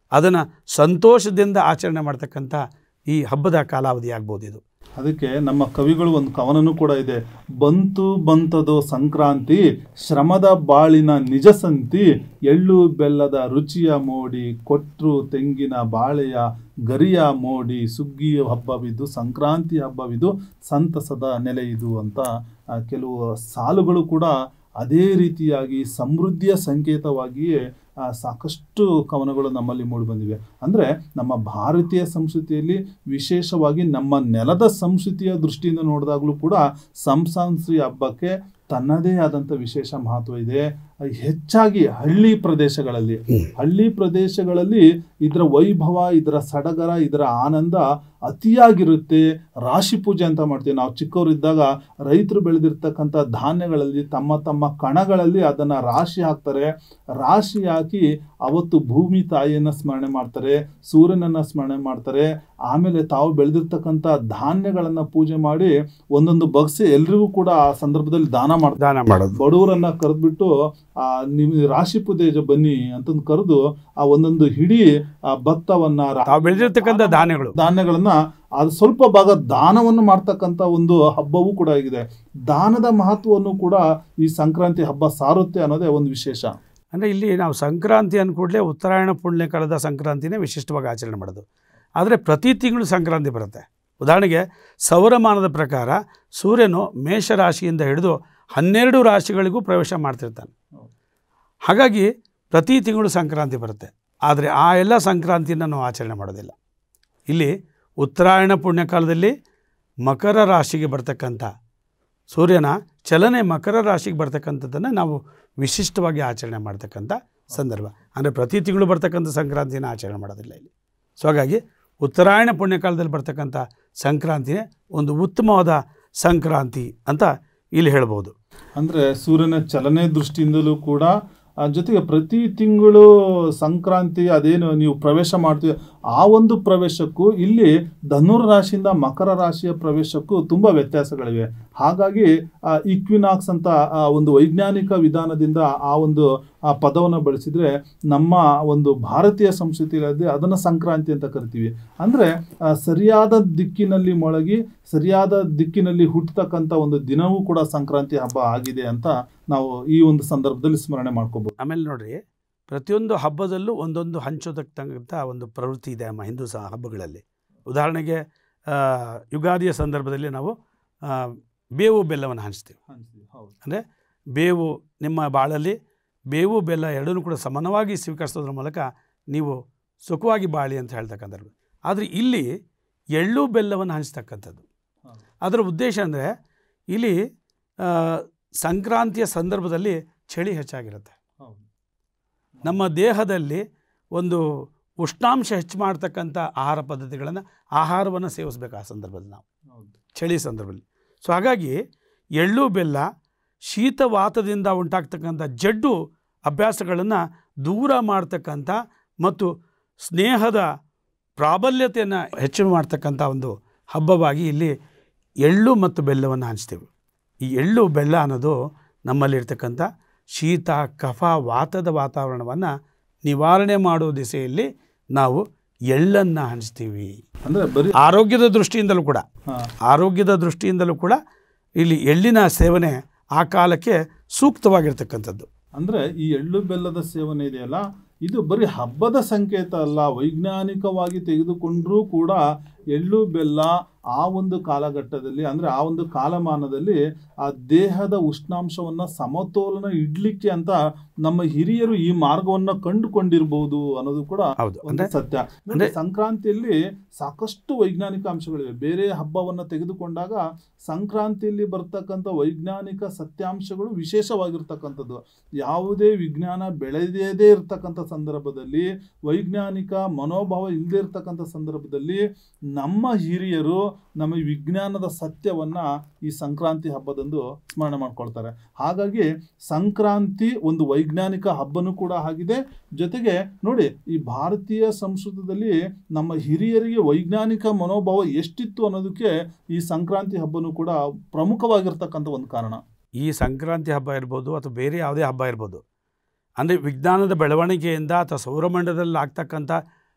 ಅದನ್ನು ಸಂತೋಷದಿಂದ ಆಚರಣೆ ಮಾಡ್ತಕ್ಕಂಥ ಈ ಹಬ್ಬದ ಕಾಲಾವಧಿ ಆಗ್ಬೋದು ಇದು. ಅದಕ್ಕೆ ನಮ್ಮ ಕವಿಗಳು ಒಂದು ಕವನನೂ ಕೂಡ ಇದೆ. ಬಂತು ಬಂತದೋ ಸಂಕ್ರಾಂತಿ, ಶ್ರಮದ ಬಾಳಿನ ನಿಜ ಸಂತಿ, ಎಳ್ಳು ಬೆಲ್ಲದ ರುಚಿಯ ಮೋಡಿ, ಕೊಟ್ರು ತೆಂಗಿನ ಬಾಳೆಯ ಗರಿಯ ಮೋಡಿ, ಸುಗ್ಗಿಯ ಹಬ್ಬವಿದು ಸಂಕ್ರಾಂತಿ ಹಬ್ಬವಿದು, ಸಂತಸದ ನೆಲೆಯಿದು ಅಂತ ಕೆಲವು ಸಾಲುಗಳು ಕೂಡ ಅದೇ ರೀತಿಯಾಗಿ ಸಮೃದ್ಧಿಯ ಸಂಕೇತವಾಗಿಯೇ ಸಾಕಷ್ಟು ಕವನಗಳು ನಮ್ಮಲ್ಲಿ ಮೂಡಿಬಂದಿವೆ. ಅಂದರೆ ನಮ್ಮ ಭಾರತೀಯ ಸಂಸ್ಕೃತಿಯಲ್ಲಿ ವಿಶೇಷವಾಗಿ ನಮ್ಮ ನೆಲದ ಸಂಸ್ಕೃತಿಯ ದೃಷ್ಟಿಯಿಂದ ನೋಡಿದಾಗಲೂ ಕೂಡ ಸಂಕ್ರಾಂತಿ ಹಬ್ಬಕ್ಕೆ ತನ್ನದೇ ಆದಂಥ ವಿಶೇಷ ಮಹತ್ವ ಇದೆ. ಹೆಚ್ಚಾಗಿ ಹಳ್ಳಿ ಪ್ರದೇಶಗಳಲ್ಲಿ ಇದರ ವೈಭವ, ಇದರ ಸಡಗರ, ಇದರ ಆನಂದ ಅತಿಯಾಗಿರುತ್ತೆ. ರಾಶಿ ಪೂಜೆ ಅಂತ ಮಾಡ್ತೀವಿ ನಾವು. ಚಿಕ್ಕವರಿದ್ದಾಗ ರೈತರು ಬೆಳೆದಿರ್ತಕ್ಕಂಥ ಧಾನ್ಯಗಳಲ್ಲಿ ತಮ್ಮ ತಮ್ಮ ಕಣಗಳಲ್ಲಿ ಅದನ್ನು ರಾಶಿ ಹಾಕ್ತಾರೆ. ರಾಶಿ ಹಾಕಿ ಅವತ್ತು ಭೂಮಿ ತಾಯಿಯನ್ನು ಸ್ಮರಣೆ ಮಾಡ್ತಾರೆ, ಸೂರ್ಯನನ್ನು ಸ್ಮರಣೆ ಮಾಡ್ತಾರೆ. ಆಮೇಲೆ ತಾವು ಬೆಳೆದಿರ್ತಕ್ಕಂಥ ಧಾನ್ಯಗಳನ್ನು ಪೂಜೆ ಮಾಡಿ ಒಂದೊಂದು ಬಗ್ಸೆ ಎಲ್ರಿಗೂ ಕೂಡ ಆ ಸಂದರ್ಭದಲ್ಲಿ ದಾನ ಮಾಡೋದು. ಬಡವರನ್ನ ಕರೆದ್ಬಿಟ್ಟು ನೀವು ರಾಶಿ ಪೂಜೆ ಬನ್ನಿ ಅಂತಂದು ಕರೆದು ಆ ಒಂದೊಂದು ಹಿಡಿ ಭತ್ತವನ್ನ ಬೆಳೆದಿರ್ತಕ್ಕಂಥ ಧಾನ್ಯಗಳನ್ನ ಅದು ಸ್ವಲ್ಪ ಭಾಗ ದಾನವನ್ನು ಮಾಡ್ತಕ್ಕಂಥ ಒಂದು ಹಬ್ಬವೂ ಕೂಡ ಆಗಿದೆ. ದಾನದ ಮಹತ್ವವನ್ನು ಕೂಡ ಈ ಸಂಕ್ರಾಂತಿ ಹಬ್ಬ ಸಾರುತ್ತೆ ಅನ್ನೋದೇ ಒಂದು ವಿಶೇಷ. ಅಂದರೆ ಇಲ್ಲಿ ನಾವು ಸಂಕ್ರಾಂತಿ ಅಂದ್ಕೂಡಲೇ ಉತ್ತರಾಯಣ ಪುಣ್ಯ ಕಾಲದ ಸಂಕ್ರಾಂತಿನೇ ವಿಶಿಷ್ಟವಾಗಿ ಆಚರಣೆ ಮಾಡೋದು. ಆದರೆ ಪ್ರತಿ ತಿಂಗಳು ಸಂಕ್ರಾಂತಿ ಬರುತ್ತೆ. ಉದಾಹರಣೆಗೆ ಸೌರಮಾನದ ಪ್ರಕಾರ ಸೂರ್ಯನು ಮೇಷರಾಶಿಯಿಂದ ಹಿಡಿದು 12 ರಾಶಿಗಳಿಗೂ ಪ್ರವೇಶ ಮಾಡ್ತಿರ್ತಾನೆ. ಹಾಗಾಗಿ ಪ್ರತಿ ತಿಂಗಳು ಸಂಕ್ರಾಂತಿ ಬರುತ್ತೆ. ಆದರೆ ಆ ಎಲ್ಲ ಸಂಕ್ರಾಂತಿಯನ್ನು ನಾವು ಆಚರಣೆ ಮಾಡೋದಿಲ್ಲ. ಇಲ್ಲಿ ಉತ್ತರಾಯಣ ಪುಣ್ಯಕಾಲದಲ್ಲಿ ಮಕರ ರಾಶಿಗೆ ಬರ್ತಕ್ಕಂಥ ಸೂರ್ಯನ ಚಲನೆ ಮಕರ ರಾಶಿಗೆ ಬರ್ತಕ್ಕಂಥದ್ದನ್ನು ನಾವು ವಿಶಿಷ್ಟವಾಗಿ ಆಚರಣೆ ಮಾಡ್ತಕ್ಕಂಥ ಸಂದರ್ಭ. ಅಂದರೆ ಪ್ರತಿ ತಿಂಗಳು ಬರ್ತಕ್ಕಂಥ ಸಂಕ್ರಾಂತಿನ ಆಚರಣೆ ಮಾಡೋದಿಲ್ಲ ಇಲ್ಲಿ. ಸೊ ಹಾಗಾಗಿ ಉತ್ತರಾಯಣ ಪುಣ್ಯಕಾಲದಲ್ಲಿ ಬರ್ತಕ್ಕಂಥ ಸಂಕ್ರಾಂತಿನೇ ಒಂದು ಉತ್ತಮವಾದ ಸಂಕ್ರಾಂತಿ ಅಂತ ಇಲ್ಲಿ ಹೇಳ್ಬೋದು. ಅಂದರೆ ಸೂರ್ಯನ ಚಲನೆ ದೃಷ್ಟಿಯಿಂದಲೂ ಕೂಡ, ಜೊತೆಗೆ ಪ್ರತಿ ತಿಂಗಳು ಸಂಕ್ರಾಂತಿ ಅದೇನು ನೀವು ಪ್ರವೇಶ ಮಾಡ್ತೀವಿ ಆ ಒಂದು ಪ್ರವೇಶಕ್ಕೂ ಇಲ್ಲಿ ಧನುರ್ ರಾಶಿಯಿಂದ ಮಕರ ರಾಶಿಯ ಪ್ರವೇಶಕ್ಕೂ ತುಂಬ ವ್ಯತ್ಯಾಸಗಳಿವೆ. ಹಾಗಾಗಿ ಇಕ್ವಿನಾಕ್ಸ್ ಅಂತ ಒಂದು ವೈಜ್ಞಾನಿಕ ವಿಧಾನದಿಂದ ಆ ಒಂದು ಪದವನ್ನು ಬಳಸಿದರೆ ನಮ್ಮ ಒಂದು ಭಾರತೀಯ ಸಂಸ್ಕೃತಿಯಲ್ಲಿ ಅದನ್ನು ಸಂಕ್ರಾಂತಿ ಅಂತ ಕರಿತೀವಿ. ಅಂದರೆ ಸರಿಯಾದ ದಿಕ್ಕಿನಲ್ಲಿ ಮೊಳಗಿ ಸರಿಯಾದ ದಿಕ್ಕಿನಲ್ಲಿ ಹುಟ್ಟತಕ್ಕಂಥ ಒಂದು ದಿನವೂ ಕೂಡ ಸಂಕ್ರಾಂತಿ ಹಬ್ಬ ಆಗಿದೆ ಅಂತ ನಾವು ಈ ಒಂದು ಸಂದರ್ಭದಲ್ಲಿ ಸ್ಮರಣೆ ಮಾಡ್ಕೋಬೋದು. ಆಮೇಲೆ ನೋಡ್ರಿ, ಪ್ರತಿಯೊಂದು ಹಬ್ಬದಲ್ಲೂ ಒಂದೊಂದು ಹಂಚೋದಕ್ಕಂಥ ಒಂದು ಪ್ರವೃತ್ತಿ ಇದೆ ನಮ್ಮ ಹಿಂದೂ ಹಬ್ಬಗಳಲ್ಲಿ. ಉದಾಹರಣೆಗೆ ಯುಗಾದಿಯ ಸಂದರ್ಭದಲ್ಲಿ ನಾವು ಬೇವು ಬೆಲ್ಲವನ್ನು ಹಂಚ್ತೀವಿ. ಅಂದರೆ ಬೇವು, ನಿಮ್ಮ ಬಾಳಲ್ಲಿ ಬೇವು ಬೆಲ್ಲ ಎರಡೂ ಕೂಡ ಸಮಾನವಾಗಿ ಸ್ವೀಕರಿಸೋದ್ರ ಮೂಲಕ ನೀವು ಸುಖವಾಗಿ ಬಾಳಿ ಅಂತ ಹೇಳ್ತಕ್ಕಂಥದ್ದು. ಆದರೆ ಇಲ್ಲಿ ಎಳ್ಳು ಬೆಲ್ಲವನ್ನು ಹಂಚ್ತಕ್ಕಂಥದ್ದು ಅದರ ಉದ್ದೇಶ ಅಂದರೆ ಇಲ್ಲಿ ಸಂಕ್ರಾಂತಿಯ ಸಂದರ್ಭದಲ್ಲಿ ಚಳಿ ಹೆಚ್ಚಾಗಿರುತ್ತೆ. ನಮ್ಮ ದೇಹದಲ್ಲಿ ಒಂದು ಉಷ್ಣಾಂಶ ಹೆಚ್ಚು ಮಾಡ್ತಕ್ಕಂಥ ಆಹಾರ ಪದ್ಧತಿಗಳನ್ನು ಆಹಾರವನ್ನು ಸೇವಿಸಬೇಕು ಆ ಸಂದರ್ಭದಲ್ಲಿ ನಾವು ಚಳಿ ಸಂದರ್ಭದಲ್ಲಿ. ಸೊ ಹಾಗಾಗಿ ಎಳ್ಳು ಬೆಲ್ಲ ಶೀತವಾತದಿಂದ ಉಂಟಾಗ್ತಕ್ಕಂಥ ಜಡ್ಡು ಅಭ್ಯಾಸಗಳನ್ನು ದೂರ ಮಾಡ್ತಕ್ಕಂಥ ಮತ್ತು ಸ್ನೇಹದ ಪ್ರಾಬಲ್ಯತೆಯನ್ನು ಹೆಚ್ಚು ಮಾಡ್ತಕ್ಕಂಥ ಒಂದು ಹಬ್ಬವಾಗಿ ಇಲ್ಲಿ ಎಳ್ಳು ಮತ್ತು ಬೆಲ್ಲವನ್ನು ಹಂಚ್ತೇವೆ. ಈ ಎಳ್ಳು ಬೆಲ್ಲ ಅನ್ನೋದು ನಮ್ಮಲ್ಲಿರ್ತಕ್ಕಂಥ ಶೀತ ಕಫ ವಾತದ ವಾತಾವರಣವನ್ನು ನಿವಾರಣೆ ಮಾಡೋ ದಿಸೆಯಲ್ಲಿ ನಾವು ಎಳ್ಳನ್ನು ಹಂಚ್ತೀವಿ. ಅಂದರೆ ಬರೀ ಆರೋಗ್ಯದ ದೃಷ್ಟಿಯಿಂದಲೂ ಕೂಡ ಇಲ್ಲಿ ಎಳ್ಳಿನ ಸೇವನೆ ಆ ಕಾಲಕ್ಕೆ ಸೂಕ್ತವಾಗಿರ್ತಕ್ಕಂಥದ್ದು. ಅಂದರೆ ಈ ಎಳ್ಳು ಬೆಲ್ಲದ ಸೇವನೆ ಇದೆಯಲ್ಲ, ಇದು ಬರೀ ಹಬ್ಬದ ಸಂಕೇತ ಅಲ್ಲ. ವೈಜ್ಞಾನಿಕವಾಗಿ ತೆಗೆದುಕೊಂಡರೂ ಕೂಡ ಎಳ್ಳು ಬೆಲ್ಲ ಆ ಒಂದು ಕಾಲಘಟ್ಟದಲ್ಲಿ, ಅಂದರೆ ಆ ಒಂದು ಕಾಲಮಾನದಲ್ಲಿ ಆ ದೇಹದ ಉಷ್ಣಾಂಶವನ್ನು ಸಮತೋಲನ ಇಡ್ಲಿಕ್ಕೆ ಅಂತ ನಮ್ಮ ಹಿರಿಯರು ಈ ಮಾರ್ಗವನ್ನು ಕಂಡುಕೊಂಡಿರ್ಬೋದು ಅನ್ನೋದು ಕೂಡ ಒಂದು ಸತ್ಯ. ಅಂದರೆ ಸಂಕ್ರಾಂತಿಯಲ್ಲಿ ಸಾಕಷ್ಟು ವೈಜ್ಞಾನಿಕ ಅಂಶಗಳಿವೆ. ಬೇರೆ ಹಬ್ಬವನ್ನು ತೆಗೆದುಕೊಂಡಾಗ ಸಂಕ್ರಾಂತಿಯಲ್ಲಿ ಬರ್ತಕ್ಕಂಥ ವೈಜ್ಞಾನಿಕ ಸತ್ಯಾಂಶಗಳು ವಿಶೇಷವಾಗಿರ್ತಕ್ಕಂಥದ್ದು. ಯಾವುದೇ ವಿಜ್ಞಾನ ಬೆಳೆಯದೇ ಇರತಕ್ಕಂಥ ಸಂದರ್ಭದಲ್ಲಿ, ವೈಜ್ಞಾನಿಕ ಮನೋಭಾವ ಇಲ್ಲದೇ ಇರತಕ್ಕಂಥ ಸಂದರ್ಭದಲ್ಲಿ ನಮ್ಮ ಹಿರಿಯರು ನಮ್ಮ ವಿಜ್ಞಾನದ ಸತ್ಯವನ್ನು ಈ ಸಂಕ್ರಾಂತಿ ಹಬ್ಬದಂದು ಸ್ಮರಣೆ ಮಾಡ್ಕೊಳ್ತಾರೆ. ಹಾಗಾಗಿ ಸಂಕ್ರಾಂತಿ ಒಂದು ವೈಜ್ಞಾನಿಕ ಹಬ್ಬನೂ ಕೂಡ ಆಗಿದೆ. ಜೊತೆಗೆ ನೋಡಿ, ಈ ಭಾರತೀಯ ಸಂಸ್ಕೃತದಲ್ಲಿ ನಮ್ಮ ಹಿರಿಯರಿಗೆ ವೈಜ್ಞಾನಿಕ ಮನೋಭಾವ ಎಷ್ಟಿತ್ತು ಅನ್ನೋದಕ್ಕೆ ಈ ಸಂಕ್ರಾಂತಿ ಹಬ್ಬನೂ ಕೂಡ ಪ್ರಮುಖವಾಗಿರ್ತಕ್ಕಂಥ ಒಂದು ಕಾರಣ. ಈ ಸಂಕ್ರಾಂತಿ ಹಬ್ಬ ಇರ್ಬೋದು ಅಥವಾ ಬೇರೆ ಯಾವುದೇ ಹಬ್ಬ ಇರ್ಬೋದು, ಅಂದರೆ ವಿಜ್ಞಾನದ ಬೆಳವಣಿಗೆಯಿಂದ ಅಥವಾ ಸೌರಮಂಡಲದಲ್ಲಿ ಆಗ್ತಕ್ಕಂಥ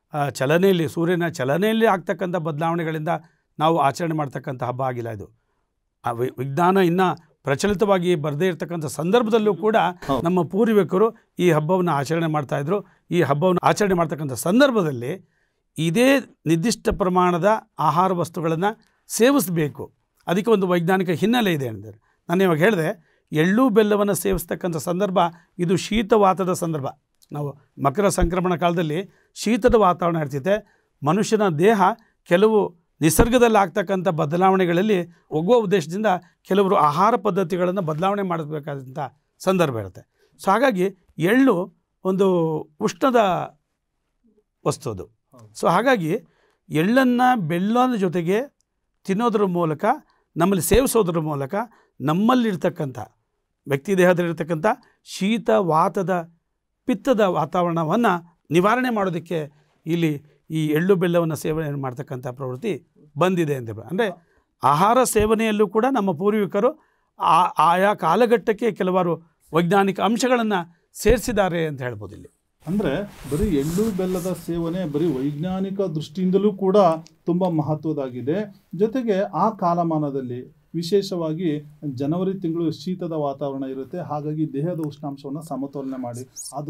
ಚಲನೆಯಲ್ಲಿ, ಸೂರ್ಯನ ಚಲನೆಯಲ್ಲಿ ಆಗ್ತಕ್ಕಂಥ ಬದಲಾವಣೆಗಳಿಂದ ನಾವು ಆಚರಣೆ ಮಾಡ್ತಕ್ಕಂಥ ಹಬ್ಬ ಆಗಿಲ್ಲ ಇದು. ವಿಜ್ಞಾನ ಇನ್ನೂ ಪ್ರಚಲಿತವಾಗಿ ಬರದೇ ಇರತಕ್ಕಂಥ ಸಂದರ್ಭದಲ್ಲೂ ಕೂಡ ನಮ್ಮ ಪೂರ್ವಿಕರು ಈ ಹಬ್ಬವನ್ನು ಆಚರಣೆ ಮಾಡ್ತಾಯಿದ್ರು. ಈ ಹಬ್ಬವನ್ನು ಆಚರಣೆ ಮಾಡ್ತಕ್ಕಂಥ ಸಂದರ್ಭದಲ್ಲಿ ಇದೇ ನಿರ್ದಿಷ್ಟ ಪ್ರಮಾಣದ ಆಹಾರ ವಸ್ತುಗಳನ್ನು ಸೇವಿಸಬೇಕು. ಅದಕ್ಕೆ ಒಂದು ವೈಜ್ಞಾನಿಕ ಹಿನ್ನೆಲೆ ಇದೆ ಅಂದರೆ, ನಾನು ಇವಾಗ ಹೇಳಿದೆ, ಎಳ್ಳು ಬೆಲ್ಲವನ್ನು ಸೇವಿಸ್ತಕ್ಕಂಥ ಸಂದರ್ಭ ಇದು ಶೀತವಾತದ ಸಂದರ್ಭ. ನಾವು ಮಕರ ಸಂಕ್ರಮಣ ಕಾಲದಲ್ಲಿ ಶೀತದ ವಾತಾವರಣ ಇರ್ತಿದೆ. ಮನುಷ್ಯನ ದೇಹ ಕೆಲವು ನಿಸರ್ಗದಲ್ಲಿ ಆಗ್ತಕ್ಕಂಥ ಬದಲಾವಣೆಗಳಲ್ಲಿ ಒಗ್ಗುವ ಉದ್ದೇಶದಿಂದ ಕೆಲವರು ಆಹಾರ ಪದ್ಧತಿಗಳನ್ನು ಬದಲಾವಣೆ ಮಾಡಬೇಕಾದಂಥ ಸಂದರ್ಭ ಇರುತ್ತೆ. ಸೊ ಹಾಗಾಗಿ ಎಳ್ಳು ಒಂದು ಉಷ್ಣದ ವಸ್ತು ಅದು. ಸೊ ಹಾಗಾಗಿ ಎಳ್ಳನ್ನು ಬೆಲ್ಲದ ಜೊತೆಗೆ ತಿನ್ನೋದ್ರ ಮೂಲಕ, ನಮ್ಮಲ್ಲಿ ಸೇವಿಸೋದ್ರ ಮೂಲಕ ನಮ್ಮಲ್ಲಿರ್ತಕ್ಕಂಥ ವ್ಯಕ್ತಿ ದೇಹದಲ್ಲಿರ್ತಕ್ಕಂಥ ಶೀತ, ವಾತದ, ಪಿತ್ತದ ವಾತಾವರಣವನ್ನು ನಿವಾರಣೆ ಮಾಡೋದಕ್ಕೆ ಇಲ್ಲಿ ಈ ಎಳ್ಳು ಬೆಲ್ಲವನ್ನು ಸೇವನೆ ಮಾಡ್ತಕ್ಕಂಥ ಪ್ರವೃತ್ತಿ ಬಂದಿದೆ ಅಂತ. ಅಂದರೆ ಆಹಾರ ಸೇವನೆಯಲ್ಲೂ ಕೂಡ ನಮ್ಮ ಪೂರ್ವಿಕರು ಆಯಾ ಕಾಲಘಟ್ಟಕ್ಕೆ ಕೆಲವಾರು ವೈಜ್ಞಾನಿಕ ಅಂಶಗಳನ್ನು ಸೇರಿಸಿದ್ದಾರೆ ಅಂತ ಹೇಳ್ಬೋದು ಇಲ್ಲಿ. ಅಂದರೆ ಬರೀ ಎಳ್ಳು ಬೆಲ್ಲದ ಸೇವನೆ ಬರೀ ವೈಜ್ಞಾನಿಕ ದೃಷ್ಟಿಯಿಂದಲೂ ಕೂಡ ತುಂಬ ಮಹತ್ವದಾಗಿದೆ. ಜೊತೆಗೆ ಆ ಕಾಲಮಾನದಲ್ಲಿ ವಿಶೇಷವಾಗಿ ಜನವರಿ ತಿಂಗಳು ಶೀತದ ವಾತಾವರಣ ಇರುತ್ತೆ. ಹಾಗಾಗಿ ದೇಹದ ಉಷ್ಣಾಂಶವನ್ನು ಸಮತೋಲನೆ ಮಾಡಿ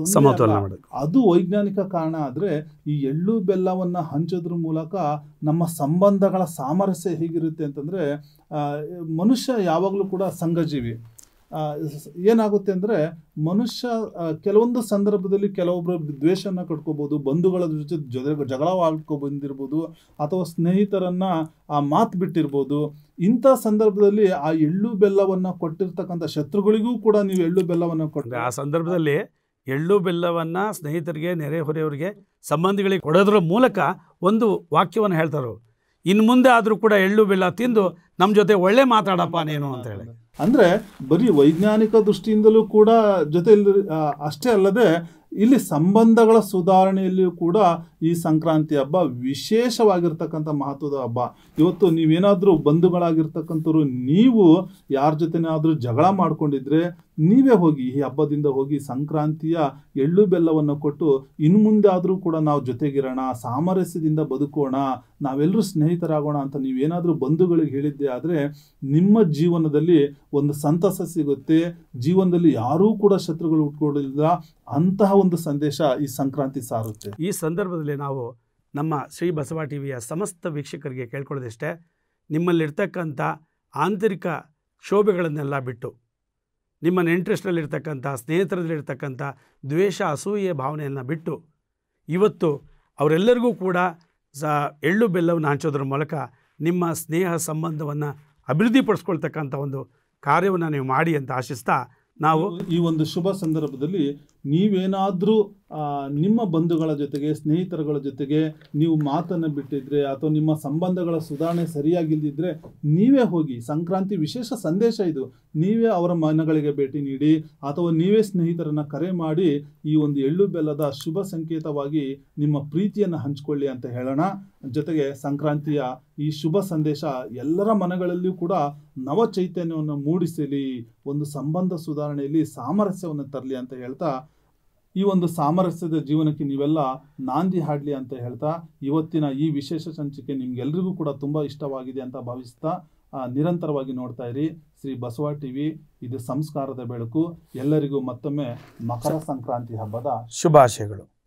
ಅದು ವೈಜ್ಞಾನಿಕ ಕಾರಣ. ಆದರೆ ಈ ಎಳ್ಳು ಬೆಲ್ಲವನ್ನು ಹಂಚೋದ್ರ ಮೂಲಕ ನಮ್ಮ ಸಂಬಂಧಗಳ ಸಾಮರಸ್ಯ ಹೇಗಿರುತ್ತೆ ಅಂತಂದರೆ, ಮನುಷ್ಯ ಯಾವಾಗಲೂ ಕೂಡ ಸಂಘಜೀವಿ. ಏನಾಗುತ್ತೆ ಅಂದರೆ ಮನುಷ್ಯ ಕೆಲವೊಂದು ಸಂದರ್ಭದಲ್ಲಿ ಕೆಲವೊಬ್ಬರು ದ್ವೇಷನ ಕಟ್ಕೋಬೋದು, ಬಂಧುಗಳ ಜೊತೆ ಜಗಳ ಬಂದಿರ್ಬೋದು, ಅಥವಾ ಸ್ನೇಹಿತರನ್ನು ಮಾತು ಬಿಟ್ಟಿರ್ಬೋದು. ಇಂಥ ಸಂದರ್ಭದಲ್ಲಿ ಆ ಎಳ್ಳು ಬೆಲ್ಲವನ್ನು ಕೊಟ್ಟಿರ್ತಕ್ಕಂಥ ಶತ್ರುಗಳಿಗೂ ಕೂಡ ನೀವು ಎಳ್ಳು ಬೆಲ್ಲವನ್ನು ಕೊಟ್ಟರೆ, ಆ ಸಂದರ್ಭದಲ್ಲಿ ಎಳ್ಳು ಬೆಲ್ಲವನ್ನು ಸ್ನೇಹಿತರಿಗೆ, ನೆರೆಹೊರೆಯವರಿಗೆ, ಸಂಬಂಧಿಗಳಿಗೆ ಕೊಡೋದ್ರ ಮೂಲಕ ಒಂದು ವಾಕ್ಯವನ್ನು ಹೇಳ್ತಾರೆ, ಇನ್ನು ಮುಂದೆ ಆದರೂ ಕೂಡ ಎಳ್ಳು ಬೆಲ್ಲ ತಿಂದು ನಮ್ಮ ಜೊತೆ ಒಳ್ಳೆ ಮಾತಾಡಪ್ಪ ನೀನು ಅಂತ ಹೇಳಿ. ಅಂದರೆ ಬರೀ ವೈಜ್ಞಾನಿಕ ದೃಷ್ಟಿಯಿಂದಲೂ ಕೂಡ ಜೊತೆಯಲ್ಲಿ ಅಷ್ಟೇ ಅಲ್ಲದೆ ಇಲ್ಲಿ ಸಂಬಂಧಗಳ ಸುಧಾರಣೆಯಲ್ಲಿಯೂ ಕೂಡ ಈ ಸಂಕ್ರಾಂತಿ ಹಬ್ಬ ವಿಶೇಷವಾಗಿರ್ತಕ್ಕಂಥ ಮಹತ್ವದ ಹಬ್ಬ. ಇವತ್ತು ನೀವೇನಾದರೂ ಬಂಧುಗಳಾಗಿರ್ತಕ್ಕಂಥವ್ರು ನೀವು ಯಾರ ಜೊತೆನಾದರೂ ಜಗಳ ಮಾಡ್ಕೊಂಡಿದ್ರೆ ನೀವೇ ಹೋಗಿ ಈ ಹಬ್ಬದಿಂದ ಹೋಗಿ ಸಂಕ್ರಾಂತಿಯ ಎಳ್ಳು ಬೆಲ್ಲವನ್ನು ಕೊಟ್ಟು ಇನ್ನು ಮುಂದೆ ಆದರೂ ಕೂಡ ನಾವು ಜೊತೆಗಿರೋಣ, ಸಾಮರಸ್ಯದಿಂದ ಬದುಕೋಣ, ನಾವೆಲ್ಲರೂ ಸ್ನೇಹಿತರಾಗೋಣ ಅಂತ ನೀವೇನಾದರೂ ಬಂಧುಗಳಿಗೆ ಹೇಳಿದ್ದೆ ಆದರೆ ನಿಮ್ಮ ಜೀವನದಲ್ಲಿ ಒಂದು ಸಂತಸ ಸಿಗುತ್ತೆ. ಜೀವನದಲ್ಲಿ ಯಾರೂ ಕೂಡ ಶತ್ರುಗಳು ಉಟ್ಕೊಳ್ಳಿಲ್ಲ, ಅಂತಹ ಒಂದು ಸಂದೇಶ ಈ ಸಂಕ್ರಾಂತಿ ಸಾರುತ್ತೆ. ಈ ಸಂದರ್ಭದಲ್ಲಿ ನಾವು ನಮ್ಮ ಶ್ರೀ ಬಸವ ಟಿವಿಯ ಸಮಸ್ತ ವೀಕ್ಷಕರಿಗೆ ಕೇಳ್ಕೊಳ್ಳೋದಿಷ್ಟೇ, ನಿಮ್ಮಲ್ಲಿರ್ತಕ್ಕಂಥ ಆಂತರಿಕ ಕ್ಷೋಭೆಗಳನ್ನೆಲ್ಲ ಬಿಟ್ಟು, ನಿಮ್ಮ ನೆಂಟರಷ್ಟರಲ್ಲಿರ್ತಕ್ಕಂಥ, ಸ್ನೇಹಿತರಲ್ಲಿರ್ತಕ್ಕಂಥ ದ್ವೇಷ, ಅಸೂಯೆ ಭಾವನೆಯನ್ನು ಬಿಟ್ಟು ಇವತ್ತು ಅವರೆಲ್ಲರಿಗೂ ಕೂಡ ಎಳ್ಳು ಬೆಲ್ಲವನ್ನು ಹಂಚೋದ್ರ ಮೂಲಕ ನಿಮ್ಮ ಸ್ನೇಹ ಸಂಬಂಧವನ್ನು ಅಭಿವೃದ್ಧಿಪಡಿಸ್ಕೊಳ್ತಕ್ಕಂಥ ಒಂದು ಕಾರ್ಯವನ್ನು ನೀವು ಮಾಡಿ ಅಂತ ಆಶಿಸ್ತಾ, ನಾವು ಈ ಒಂದು ಶುಭ ಸಂದರ್ಭದಲ್ಲಿ ನೀವೇನಾದರೂ ನಿಮ್ಮ ಬಂಧುಗಳ ಜೊತೆಗೆ, ಸ್ನೇಹಿತರುಗಳ ಜೊತೆಗೆ ನೀವು ಮಾತನ್ನು ಬಿಟ್ಟಿದ್ರೆ ಅಥವಾ ನಿಮ್ಮ ಸಂಬಂಧಗಳ ಸುಧಾರಣೆ ಸರಿಯಾಗಿಲ್ಲದಿದ್ದರೆ ನೀವೇ ಹೋಗಿ, ಸಂಕ್ರಾಂತಿ ವಿಶೇಷ ಸಂದೇಶ ಇದು, ನೀವೇ ಅವರ ಮನೆಗಳಿಗೆ ಭೇಟಿ ನೀಡಿ ಅಥವಾ ನೀವೇ ಸ್ನೇಹಿತರನ್ನು ಕರೆ ಮಾಡಿ ಈ ಒಂದು ಎಳ್ಳು ಬೆಲ್ಲದ ಶುಭ ಸಂಕೇತವಾಗಿ ನಿಮ್ಮ ಪ್ರೀತಿಯನ್ನು ಹಂಚಿಕೊಳ್ಳಿ ಅಂತ ಹೇಳೋಣ. ಜೊತೆಗೆ ಸಂಕ್ರಾಂತಿಯ ಈ ಶುಭ ಸಂದೇಶ ಎಲ್ಲರ ಮನೆಗಳಲ್ಲಿಯೂ ಕೂಡ ನವ ಚೈತನ್ಯವನ್ನು ಮೂಡಿಸಲಿ, ಒಂದು ಸಂಬಂಧ ಸುಧಾರಣೆಯಲ್ಲಿ ಸಾಮರಸ್ಯವನ್ನು ತರಲಿ ಅಂತ ಹೇಳ್ತಾ, ಈ ಒಂದು ಸಾಮರಸ್ಯದ ಜೀವನಕ್ಕೆ ನೀವೆಲ್ಲ ನಾಂದಿ ಹಾಡಲಿ ಅಂತ ಹೇಳ್ತಾ, ಇವತ್ತಿನ ಈ ವಿಶೇಷ ಸಂಚಿಕೆ ನಿಮ್ಗೆಲ್ರಿಗೂ ಕೂಡ ತುಂಬ ಇಷ್ಟವಾಗಿದೆ ಅಂತ ಭಾವಿಸ್ತಾ ನಿರಂತರವಾಗಿ ನೋಡ್ತಾ ಇರಿ ಶ್ರೀ ಬಸವ ಟಿವಿ. ಇದು ಸಂಸ್ಕಾರದ ಬೆಳಕು. ಎಲ್ಲರಿಗೂ ಮತ್ತೊಮ್ಮೆ ಮಕರ ಸಂಕ್ರಾಂತಿ ಹಬ್ಬದ ಶುಭಾಶಯಗಳು.